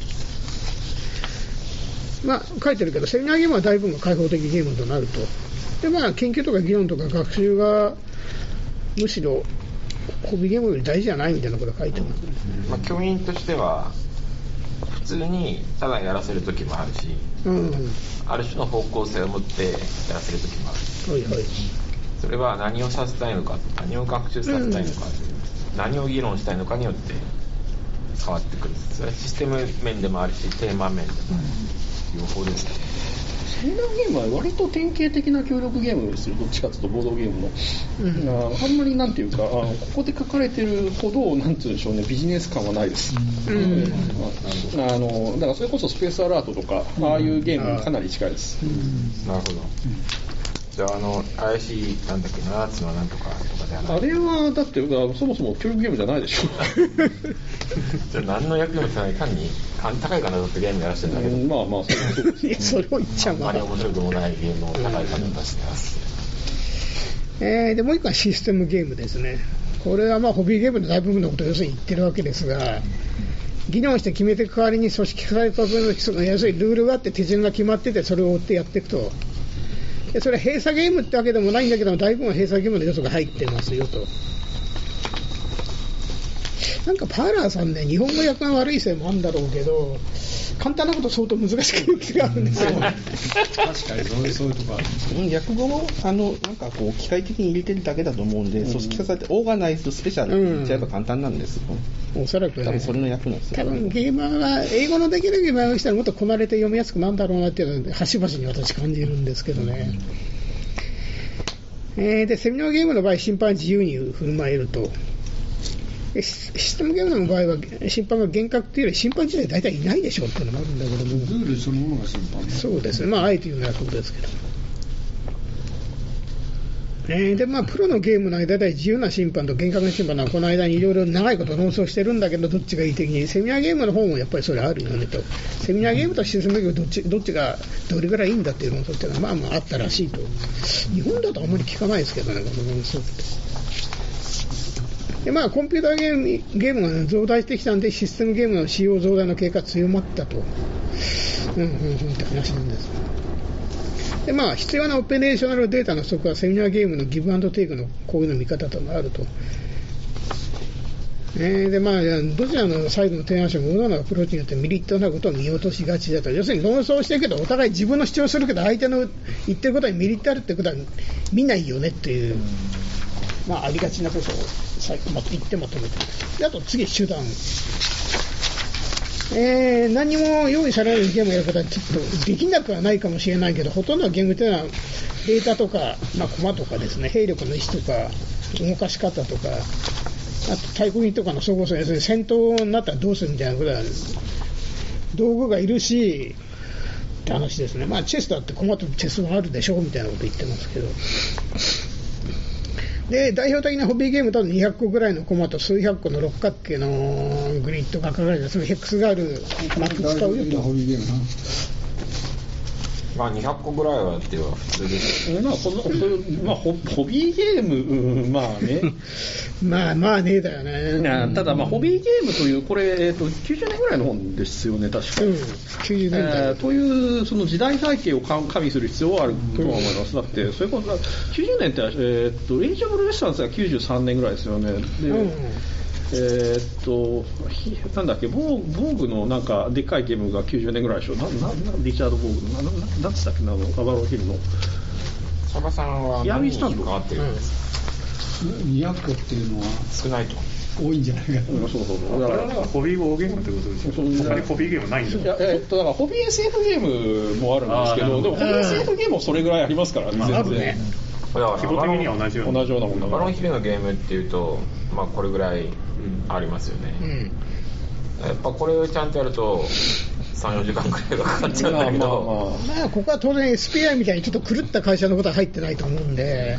まあ書いてるけど、セミナーゲームは大部分が開放的ゲームとなると。でまあ研究とか議論とか学習がむしろホビーゲームより大事じゃないみたいなことが書いてます、ね。 まあ教員としては普通にただやらせる時もあるし、うん、ある種の方向性を持ってやらせる時もある。はいはい、それは何をさせたいのか、何を学習させたいのか、うん、何を議論したいのかによって変わってくる。それはシステム面でもあるしテーマ面でもある、うん、両方ですね。 セミナーゲームは割と典型的な協力ゲームですよ、どっちかというとボードゲームの、うん、あ, あんまりなんていうかあここで書かれてるほどなんていうんでしょうね、ビジネス感はないです、うんうんまあ、あのだからそれこそスペースアラートとか、うん、ああいうゲームにかなり近いです、うん、 なるほど、うんじゃあ、あの怪しいなんだっけななつのなんとかとかではない。 あれはだってそもそも協力ゲームじゃないでしょじゃあ何の役にも立たない単に高い金だってゲームやらせてるんだけど、うん、 まあまあそうです、ね、 それを言っちゃうあんまり面白くもないゲームを高い金を出してます、 うんえー、でもう一個はシステムゲームですね。これはまあホビーゲームの大部分のことを要するに言ってるわけですが、議論して決めていく代わりに組織された分の要するにルールがあって手順が決まっててそれを追ってやっていくと。それは閉鎖ゲームってわけでもないんだけど大部分は閉鎖ゲームの要素が入ってますよと。なんかパーラーさんね、日本語訳が悪いせいもあるんだろうけど簡単なこと相当難しく言う気があるんですよ確かにそういうそういうとこある。 訳語もあのなんかこう機械的に入れてるだけだと思うんで、うん、組織化されてオーガナイズスペシャルって言っちゃえば簡単なんですよ、 うん、おそらくね、 多分それの役なんですよ。 多分ゲーマーが英語のできるゲーマーがしたらもっとこなれて読みやすくなんだろうなっていうのは端々に私感じるんですけどね、うんえー、でセミナーゲームの場合審判は自由に振る舞えると。システムゲームの場合は審判が厳格というより審判自体大体いないでしょうっていうのもあるんだけども、 ルールそのものが審判、ね、 そうですね、まああえて言うならそうですけど、えー、でまあプロのゲームの間で自由な審判と厳格な審判はこの間にいろいろ長いこと論争してるんだけどどっちがいい的にセミナーゲームの方もやっぱりそれあるよねと。セミナーゲームとシステムゲームどっちどっちがどれぐらいいいんだっていう論争っていうのはまあまああったらしいと。日本だとあんまり聞かないですけどね、この論争って。でまあ、コンピューターゲーム、ゲームが、ね、増大してきたんでシステムゲームの使用増大の傾向が強まったと、うんうんうんって話なんです。でまあ、必要なオペレーショナルデータの不足はセミナーゲームのギブアンドテイクのこういうの見方となると、えーでまあ、どちらのサイドの提案者も各々のアプローチによってメリットなことを見落としがちだと。要するに論争してるけどお互い自分の主張するけど相手の言ってることにメリットあるってことは見ないよねっていう、まあ、ありがちなことを最後ま言ってまとめて、であと次手段、 えー、何も用意されないゲームをやることはちょっとできなくはないかもしれないけど、ほとんどのゲームというのはデータとか、まあ、コマとかですね、兵力の位置とか動かし方とか、あと対抗技とかの総合性、要するに戦闘になったらどうするみたいなことは道具がいるしって話ですね。まあチェスだってコマとチェスがあるでしょうみたいなこと言ってますけど、で代表的なホビーゲームだとにひゃっこぐらいのコマと数百個の六角形のグリッドが書かれて、そのヘックスがあるマップ使うよと。ホビーゲームなまあにひゃっこぐらいはっていうのは普通ですよね。 まあそのまあホビーゲーム、うん、まあねまあまあねだよね。 ただまあホビーゲームというこれ、えー、ときゅうじゅうねんぐらいの本ですよね確か、 うん、きゅうじゅうねんだい、 えー、というその時代背景を加味する必要はあるとは思います。だってそれこそきゅうじゅうねんって、えー、とエイジ・オブ・レスタンスがきゅうじゅうさんねんぐらいですよね。で、うんえー、っとなんだっけボー、ボーグのなんかでっかいゲームがきゅうじゅうねんぐらいでしょ。ななリチャード・ボーグのなななんつったっけな、あのアバロンヒルのサバさんは何に関わってるんですか。 にひゃっこっていうのは少ないと多いんじゃないかな、 うん、そうそうそうだからホビーボーゲームってことですよ。他にホビーゲームないんだよ。 いや、えー、っとだからホビー エスエフ ゲームもあるんですけど、でもホビー エスエフ ゲームもそれぐらいありますからね、全然。 あるね。 規模的には同じような同じようなもんだから。 バロンヒルのゲームっていうと、まあこれぐらいありますよね。うん、やっぱこれをちゃんとやるとさん、よじかんくらいがかかっちゃうんだけど、まあ、まあまあ、ここは当然 エスピーアイ みたいにちょっと狂った会社のことは入ってないと思うんで、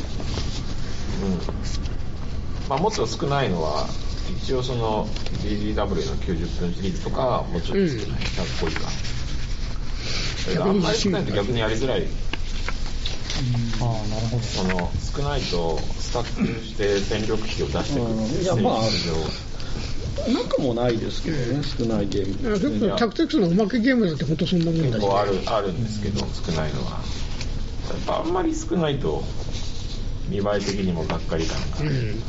うんまあ、もっと少ないのは一応その ディージーダブリュー のきゅうじゅっぷんシリーズとかはもうちょっと少ない、うん、ひゃっこ以下。あんまり少ないと逆にやりづらい。 ああなるほど。 その少ないとスタックして戦力費を出してくる、うん、 いやまあなくもないですけどね、少ないゲーム。 結構タクティクスのおまけゲームなんて本当そんなもんだし、 結構あるあるんですけど、少ないのはやっぱあんまり少ないと見栄え的にもがっかり感がいろいろと。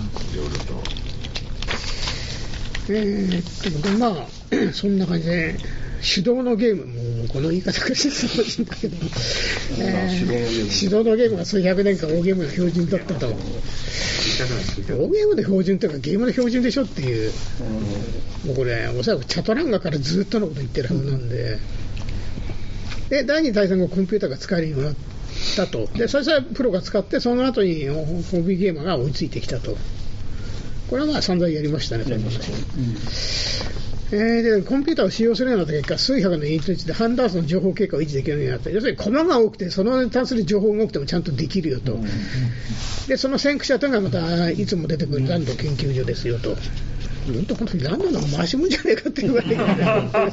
えー、でもまあそんな感じで。手動のゲームもこの言い方がしてそうなんだけど、えー、手動のゲームが数百年間大ゲームの標準だったと。大ゲームの標準というかゲームの標準でしょっていう、もうこれおそらくチャトランガからずっとのこと言ってるはずなんで、でだいに大戦後コンピューターが使えるようになったと。でそれさえプロが使ってその後にホビーゲーマーが追いついてきたと。これはまあ散々やりましたね、その話。えー、でコンピューターを使用するようになった結果、数百のユニットでハンダースの情報経過を維持できるようになった。要するにコマが多くてそのに関する情報が多くてもちゃんとできるよと、うん、でその先駆者というのがまたいつも出てくるランド研究所ですよと。本当本当にランドの回しもんじゃないかって言われるなるほど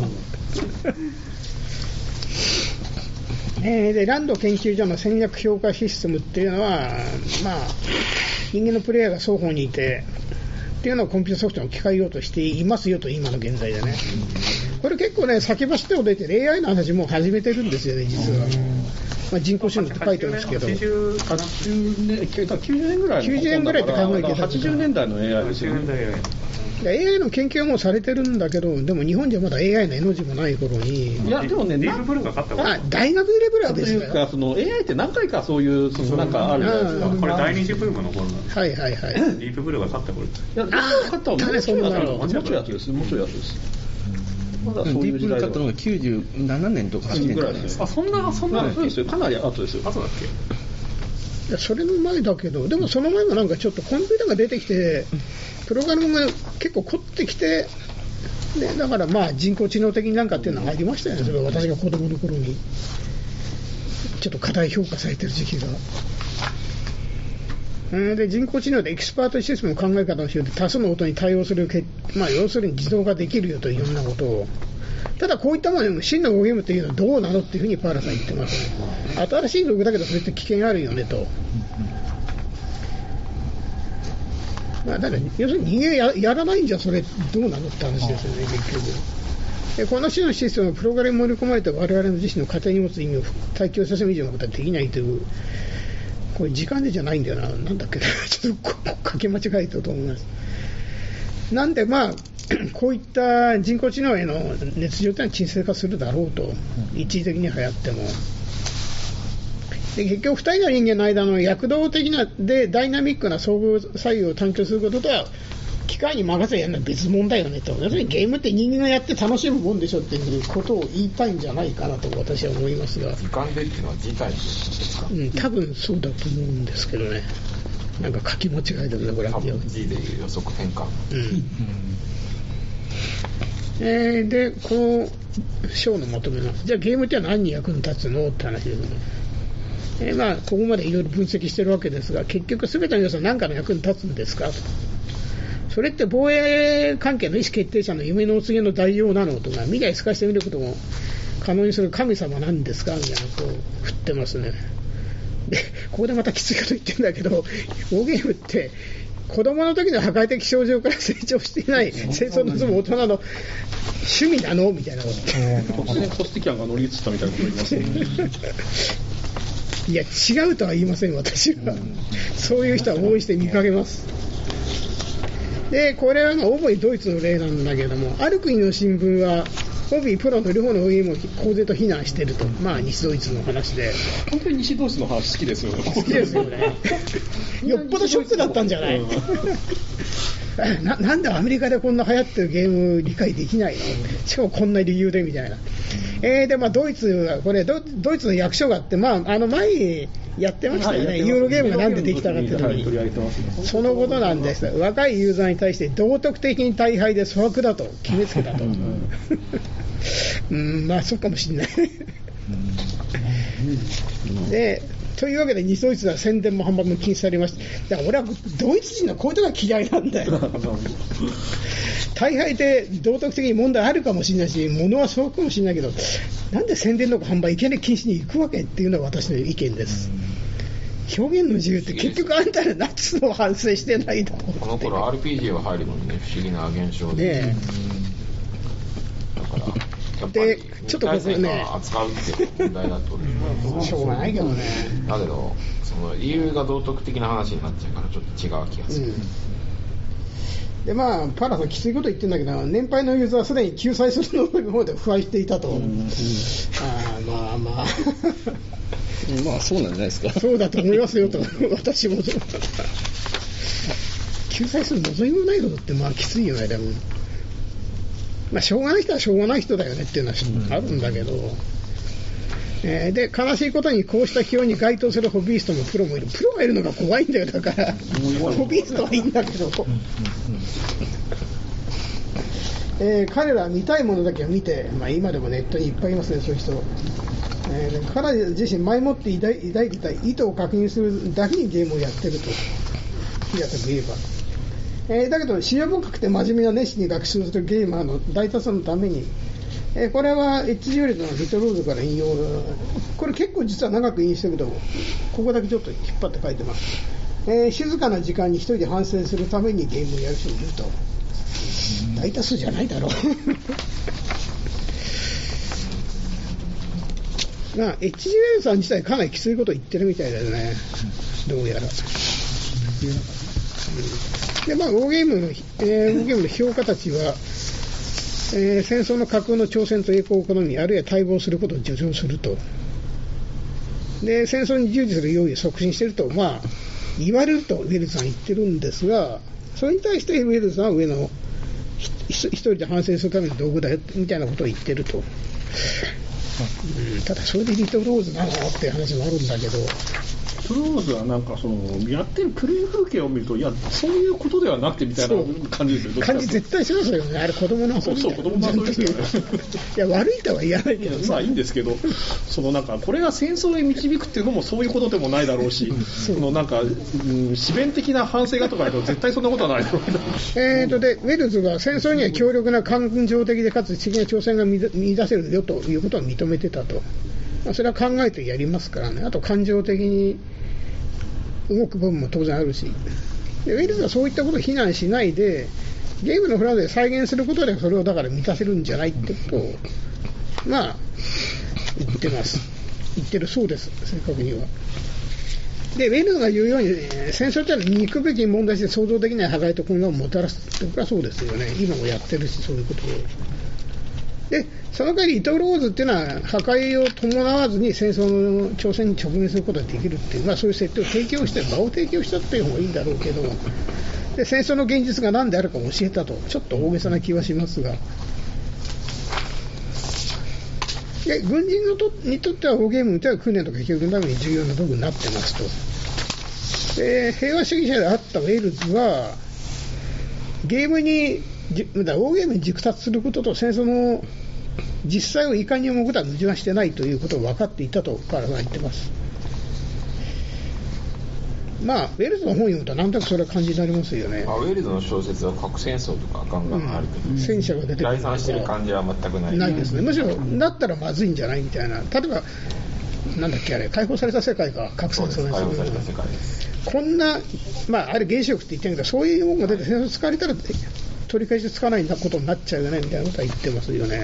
えー、でランド研究所の戦略評価システムっていうのは、まあ、人間のプレイヤーが双方にいてっていうのをコンピュータソフトに置き換えようとしていますよと、今の現在でね。これ結構ね、先走っても出てる エーアイ の話も始めてるんですよね、実は。まあ、人工知能って書いてますけど、 はちじゅうねん、きゅうじゅうねんぐらいのきゅうじゅうねんぐらいって考えてた。 はちじゅうねんだいの エーアイ ですよね。 エーアイ の研究はもうされてるんだけど、でも日本じゃまだ エーアイ の絵の字もない頃に、 いやでもね、 ディープブルーが勝ったことあ大学レベルはですよ。 というか、その エーアイ って何回かそういうそのなんかあるじゃないですか。 これ第二次ブームの頃なんです。 はいはいはい。 ディープブルーが勝った頃です。 いや、勝ったのもうちょいやつです。もうちょいやつです。もうちょいやつです。まだそういう時代だ。ディープブルー勝ったのがきゅうじゅうななねんとかはちねんぐらいです。あ、そんなそんなそうですよ。かなり後ですよ。 後だっけ？ いやそれの前だけど、でもその前もなんかちょっとコンピューターが出てきて、プログラムが結構凝ってきて、でだからまあ人工知能的になんかっていうのがありましたよね、それは私が子供の頃に。ちょっと過大評価されてる時期が。で人工知能でエキスパートシステムの考え方をして多数の音に対応する、まあ、要するに自動化できるよといろんなことを。ただこういったもので真の オーゲームというのはどうなのっていうふうにパーラさん言ってますね。新しい道具だけどそれって危険あるよねと。まあ、だから要するに人間 や, やらないんじゃそれどうなのって話ですよね結局。でこの種のシステムはプログラムに盛り込まれた我々の自身の家庭に持つ意味を対響させる以上のことはできないという。これ時間でじゃないんだよな、なんだっけちょっと書き間違えたと思います。なんでまあこういった人工知能への熱情というのは沈静化するだろうと、一時的に流行っても。で結局ふたりの人間の間の躍動的なでダイナミックな相互作用を探求することとは機機械に任せやるのは別物だよねと、要するにゲームって人間がやって楽しむもんでしょっていうことを言いたいんじゃないかなと私は思いますが、 時間でっていうのは事態ですか？ うん、多分そうだと思うんですけどね。なんか書き間違いだねこれ。 多分 G でいう予測変換。 うん。えー、でこの章のまとめのじゃあゲームっては何に役に立つのって話ですね。えー、まあここまでいろいろ分析してるわけですが、結局すべての要素は何かの役に立つんですかと。それって防衛関係の意思決定者の夢のお告げの代用なのとか、未来透かしてみることも可能にする神様なんですかみたいなことを振ってますね。でここでまたきついこと言ってるんだけど、ウォーゲームって子供の時の破壊的症状から成長していない戦争の望む大人の趣味なのみたいなこと。 突然コスティキャンが乗り移ったみたいなこと言いますよね。 いや違うとは言いません私は。そういう人は多いして見かけます。でこれは主にドイツの例なんだけども、ある国の新聞はホビープロの両方のゲームを公然と非難していると、まあ西ドイツの話で。 本当に西ドイツの話好きですよね。 好きですよね。よっぽどショックだったんじゃない、うん、な, なんでアメリカでこんな流行ってるゲーム理解できないの、しかもこんな理由でみたいな。えー、でまあドイツはこれ ド, ドイツの役所があって、まあ、あの前にやってましたよね、はい、ユーロゲームがなんでできたかっていうのに、はい、そのことなんです。若いユーザーに対して道徳的に大敗で粗悪だと決めつけたと。うん、まあそうかもしれない。でというわけで西ドイツは宣伝も販売も禁止されました。だから俺はドイツ人のこういうとこが嫌いなんだよ。大敗で道徳的に問題あるかもしれないし、物はそうかもしれないけど、なんで宣伝とか販売いきなり禁止に行くわけっていうのは私の意見です。表現の自由って結局あんたらナチスの反省してないだろう。 この頃 アールピージー は入るのにね、不思議な現象で、ね、だからやっぱりちょっとここね扱うっていう問題だとしょうがないけどね。 だけどその理由が道徳的な話になっちゃうからちょっと違う気がする、うん、でまあパラさんきついこと言ってるんだけど、年配のユーザーはすでに救済するのの方で不安していたと、うんうん、あまあまあまあそうなんじゃないですか。 そうだと思いますよと私も救済する望みもないことってまあきついよね。でもまあしょうがない人はしょうがない人だよねっていうのはあるんだけど、うん、えー、で悲しいことにこうした起用に該当するホビーストもプロもいる。プロがいるのが怖いんだよ。だからホビーストはいいんだけど、えー、彼らは見たいものだけを見て、まあ、今でもネットにいっぱいいますねそういう人。えー、彼ら自身前もって抱いていた意図を確認するだけにゲームをやってると平たく言えば、えー、だけど視野深くて真面目な熱心に学習するゲーマーの大多数のために、えー、これはエッジジュエルのリトローズから引用、これ結構実は長く引用してるけどここだけちょっと引っ張って書いてます。えー、静かな時間に一人で反省するためにゲームをやる人もいると。大多数じゃないだろう。まあ、エッジジュエルさん自体かなりきついこと言ってるみたいだよね、どうやら。でまあ、ウォーゲームの、えー、ウォーゲームの評価たちは、えー、戦争の架空の挑戦と栄光を好み、あるいは待望することを助長すると。で戦争に従事する用意を促進していると、まあ、言われるとウェルズさん言ってるんですが、それに対してウェルズさんは上の一人で反省するための道具だよみたいなことを言ってると。うん、ただそれでリトルローズなのっていう話もあるんだけど、 リトルローズはなんかそのやってるプレイ風景を見ると、いやそういうことではなくてみたいな感じですよ。 感じ絶対しますよね。あれ子供の遊び。 そう子供の遊びですよね。 いや悪いとは言わないけど、 まあいいんですけど、そのなんかこれが戦争へ導くっていうのもそういうことでもないだろうし、そのなんか、うん、自弁的な反省がとかだと絶対そんなことはないだろう。 えーとでウェルズは戦争には強力な感情的でかつ知的な挑戦が見出せるよということを認めてたと。それは考えてやりますからね。あと感情的に動く部分も当然あるし、でウェルズはそういったことを非難しないでゲームのフランスで再現することでそれをだから満たせるんじゃないってことをまあ言ってます言ってるそうです。正確には。でウェルズが言うように、ね、戦争というのは憎べき問題して想像できない破壊と混乱をもたらすってことはそうですよね。今もやってるしそういうことを。でその代わりリトルローズっていうのは破壊を伴わずに戦争の挑戦に直面することができるっていう、まあ、そういう設定を提供して場を提供したっていう方がいいんだろうけど、 で戦争の現実が何であるか教えたと、ちょっと大げさな気はしますが、で軍人のとにとっては、ウォーゲームというのは訓練とか教育のために重要な道具になってますと。で平和主義者であったウェールズは、ゲームに、ウォーゲームに熟達することと戦争の実際をいかに思うことは矛盾はしてないということを分かっていたと彼は言ってます。まあ、ウェールズの本を読むとなんとなくそれは感じになりますよね。 まあ、ウェールズの小説は核戦争とかガンガンあるけど、 うん、戦車が出てくる概算してる感じは全くないないですね。むしろだったらまずいんじゃないみたいな。例えばなんだっけあれ、解放された世界か、核戦争です。 解放された世界です。 こんな、まあ、あれ原子力って言ってるけど、そういうものが出て戦争使われたら取り返しつかないことになっちゃうよねみたいなことは言ってますよね。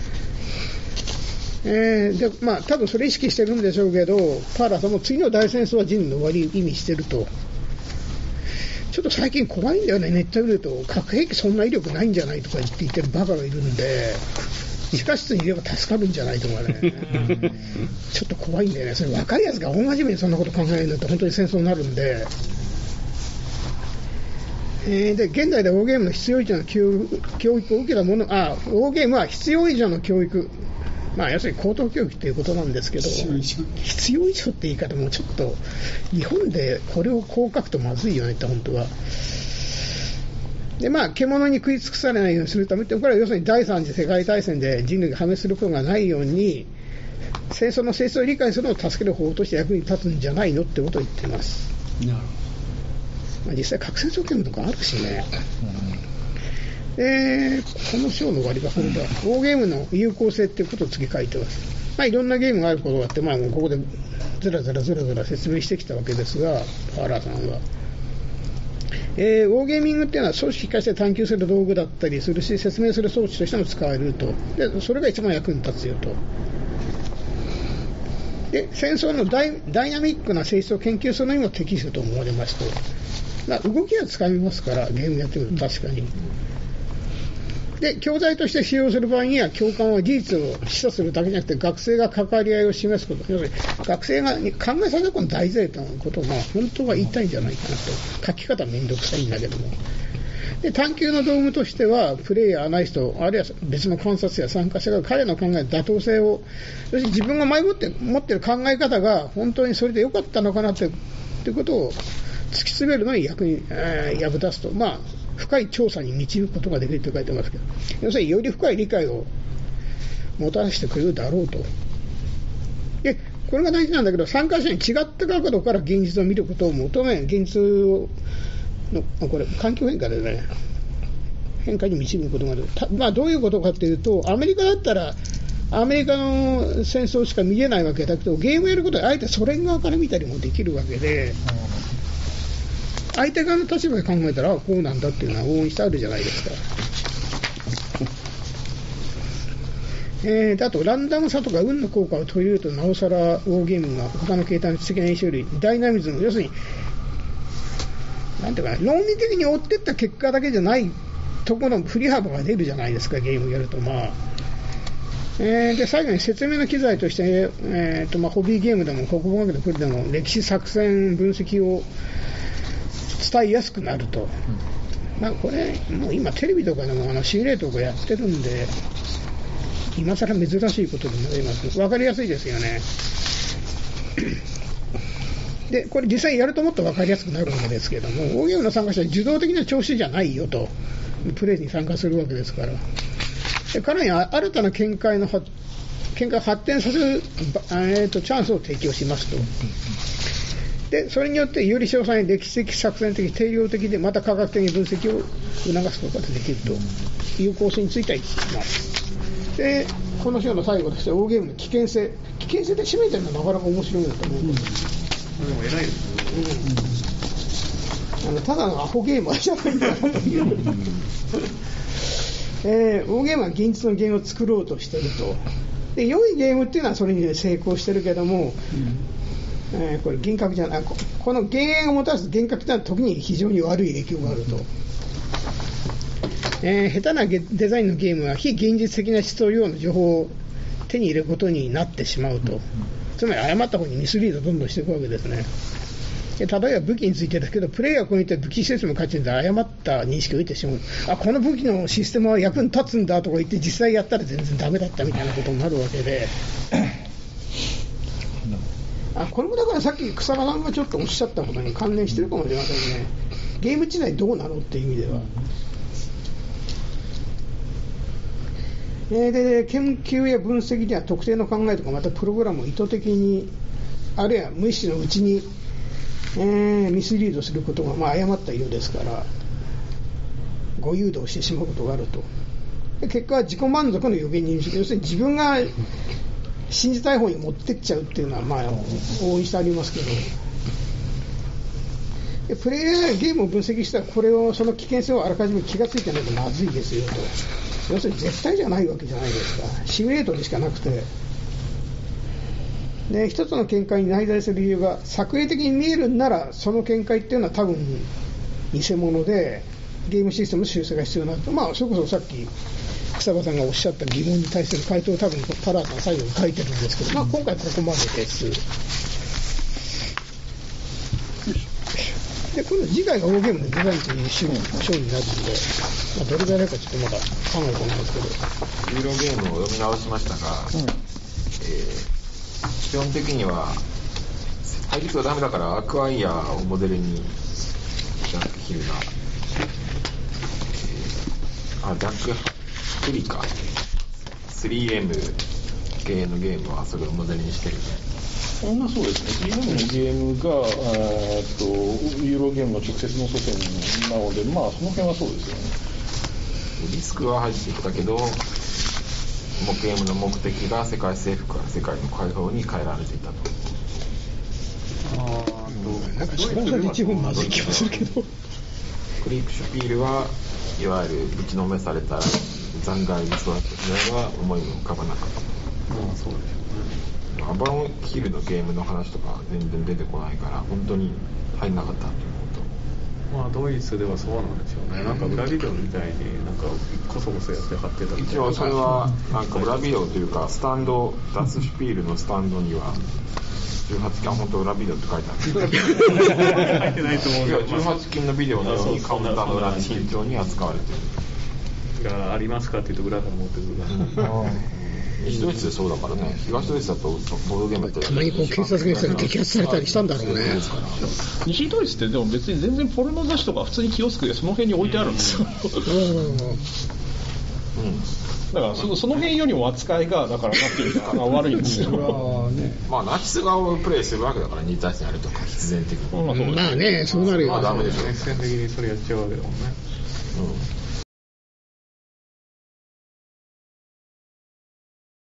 えー、でまあ多分それ意識してるんでしょうけど、パーラーさんも次の大戦争は人類の終わりを意味してると。ちょっと最近怖いんだよね、ネット見ると核兵器そんな威力ないんじゃないとか言って言ってるバカがいるんで、地下室にいれば助かるんじゃないとかねちょっと怖いんだよね。それ若いやつが大真面目にそんなこと考えるんだと本当に戦争になるんで、えー、で現代でウォーゲームの必要以上の教育を受けたもの、あウォーゲームは必要以上の教育、まあ、要するに高等教育ということなんですけど、必要以上って言い方もちょっと日本でこれをこう書くとまずいよねって本当は。でまあ、獣に食い尽くされないようにするためって、これは要するに第三次世界大戦で人類が破滅することがないように戦争の性質を理解するのを助ける方法として役に立つんじゃないのってことを言っています。なるほど。まあ、実際核戦争ゲームとかあるしね、うん、えー、この章の終わりがこれだ、ウォーゲームの有効性っていうことを次書いてます。まあ、いろんなゲームがあることがあって、まあ、もうここでずらずらずらずら説明してきたわけですが、パーラーさんはえー、ウォーゲーミングっていうのは組織化して探求する道具だったりするし、説明する装置としても使えると。でそれが一番役に立つよと。で戦争のダイ、ダイナミックな性質を研究するのにも適すると思われますと。まあ、動きはつかみますからゲームやってみると確かに。で教材として使用する場合には教官は事実を示唆するだけじゃなくて学生が関わり合いを示すこと、要するに学生が考えさせることの大前提のことを、まあ、本当は言いたいんじゃないかなと。書き方はめんどくさいんだけども、で探求の道具としてはプレイヤー、アナリストあるいは別の観察者や参加者が彼の考えの妥当性を、要するに自分が前もって持っている考え方が本当にそれで良かったのかなということを突き詰めるのに役に、えー、役立つと。まあ深い調査に導くことができると書いてますけど、要するにより深い理解をもたらしてくれるだろうと。でこれが大事なんだけど、参加者に違った角度から現実を見ることを求め、現実をのこれ環境変化でね、変化に導くことができる。まあ、どういうことかというと、アメリカだったらアメリカの戦争しか見えないわけだけど、ゲームやることであえてソ連側から見たりもできるわけで、相手側の立場で考えたらこうなんだっていうのは往々にしてあるじゃないですか。えー、あとランダムさとか運の効果を取り入れるとなおさらウォーゲームが他の形態の知的な印象よりダイナミズム、要するになんていうかな、論理的に追っていった結果だけじゃないところの振り幅が出るじゃないですか、ゲームやると。まあえー、で最後に説明の機材として、えーとまあ、ホビーゲームでも国語学でプロでも歴史作戦分析を伝えやすくなると、まあ、これもう今テレビとかでもあのシミュレートとかやってるんで今更珍しいことでもあります。分かりやすいですよね。でこれ実際やるともっと分かりやすくなるわけですけども、ウォーゲームの参加者は受動的な調子じゃないよと、プレイに参加するわけですから。で彼に新たな見解の見解を発展させる、えー、とチャンスを提供しますと。でそれによってより詳細に歴史的、作戦的、定量的でまた科学的に分析を促すことができると。有効性については言っています。でこの章の最後としてウォーゲームの危険性危険性で締めてるのはなかなか面白いなと思う、うん、でも偉いですね、うん、あのただのアホゲームはじゃないんだなという、うんえー、ウォーゲームは現実のゲームを作ろうとしていると。で良いゲームっていうのはそれに成功してるけども、うんえー、これ幻覚じゃない、この幻影がもたらす幻覚というのは時に非常に悪い影響があると、えー、下手なデザインのゲームは非現実的な質と量の情報を手に入れることになってしまうと、つまり誤った方にミスリードをどんどんしていくわけですね。 例えば武器についてだけど、プレイヤーがこういった武器システムを書いてるんで誤った認識を得てしまう。あ、この武器のシステムは役に立つんだとか言って実際やったら全然ダメだったみたいなことになるわけで。あ、これもだからさっき草間さんがちょっとおっしゃったことに関連してるかもしれませんね。ゲーム自体どうなのっていう意味では。えー、で研究や分析には特定の考えとかまたプログラムを意図的にあるいは無意識のうちに、えー、ミスリードすることが、まあ、誤ったようですから誤誘導してしまうことがあると。で結果は自己満足の予言に要するに自分が信じたい方に持ってっちゃうっていうのはまあ応援してありますけど、でプレイヤーゲームを分析したらこれをその危険性をあらかじめ気がついてないとまずいですよと。要するに絶対じゃないわけじゃないですか。シミュレートでしかなくて、で一つの見解に内在する理由が作為的に見えるならその見解っていうのは多分偽物でゲームシステムの修正が必要になると、まあそれこそさっき草場さんがおっしゃった疑問に対する回答を多分パラータの最後に書いてるんですけど、まあ今回ここまでです。で今度次回がオーゲームのデザインという章になるので、まあ、どれぐらいかちょっとまだ考えてないんですけど、 ユーロゲームを読み直しましたが、うんえー、基本的には対立がダメだからアクアイアをモデルにジャック・ヒルが、えー、あジャック・フリか スリーエム 系のゲームはそれをモデルにしてるね。 まあそうですね、スリーエム のゲームがあとユーロゲームの直接の祖先なので、まあその辺はそうですよね。 リスクは入ってきたけど、ゲームの目的が世界征服から世界の解放に変えられていたと。 ああ、なんか一番一部まずい気がするけど。 クリープシュピールはいわゆるぶちのめされた残骸に育った時代は思いも浮かばなかった。 まあそうです。 アバロンヒルのゲームの話とか全然出てこないから本当に入んなかったということ。 まあドイツではそうなんでしょうね。なんか裏ビデオみたいになんかコソコソやって貼ってたみたいな。 一応それはなんか裏ビデオというかスタンドダスシュピールのスタンドにはじゅうはちきん本当裏ビデオって書いてある。 入ってないと思うけど。 じゅうはちきんのビデオのようにカウンターの裏に慎重に扱われている。 がありますかって言うと裏から持ってくるから。 西ドイツでそうだからね。東ドイツだとボードゲームってたまにこう警察が摘発されたりしたんだろうね。 西ドイツってでも別に全然ポルノ雑誌とか普通にキオスクでその辺に置いてあるんですよ。うんだからその、その辺よりも扱いがだからなんていうか悪いんですよ。 まあナチス側をプレイするわけだからに対してやるとか必然的に。 まあねそうなるよ。 まあダメでしょ。 実践的にそれやっちゃうわけだもんね。 うん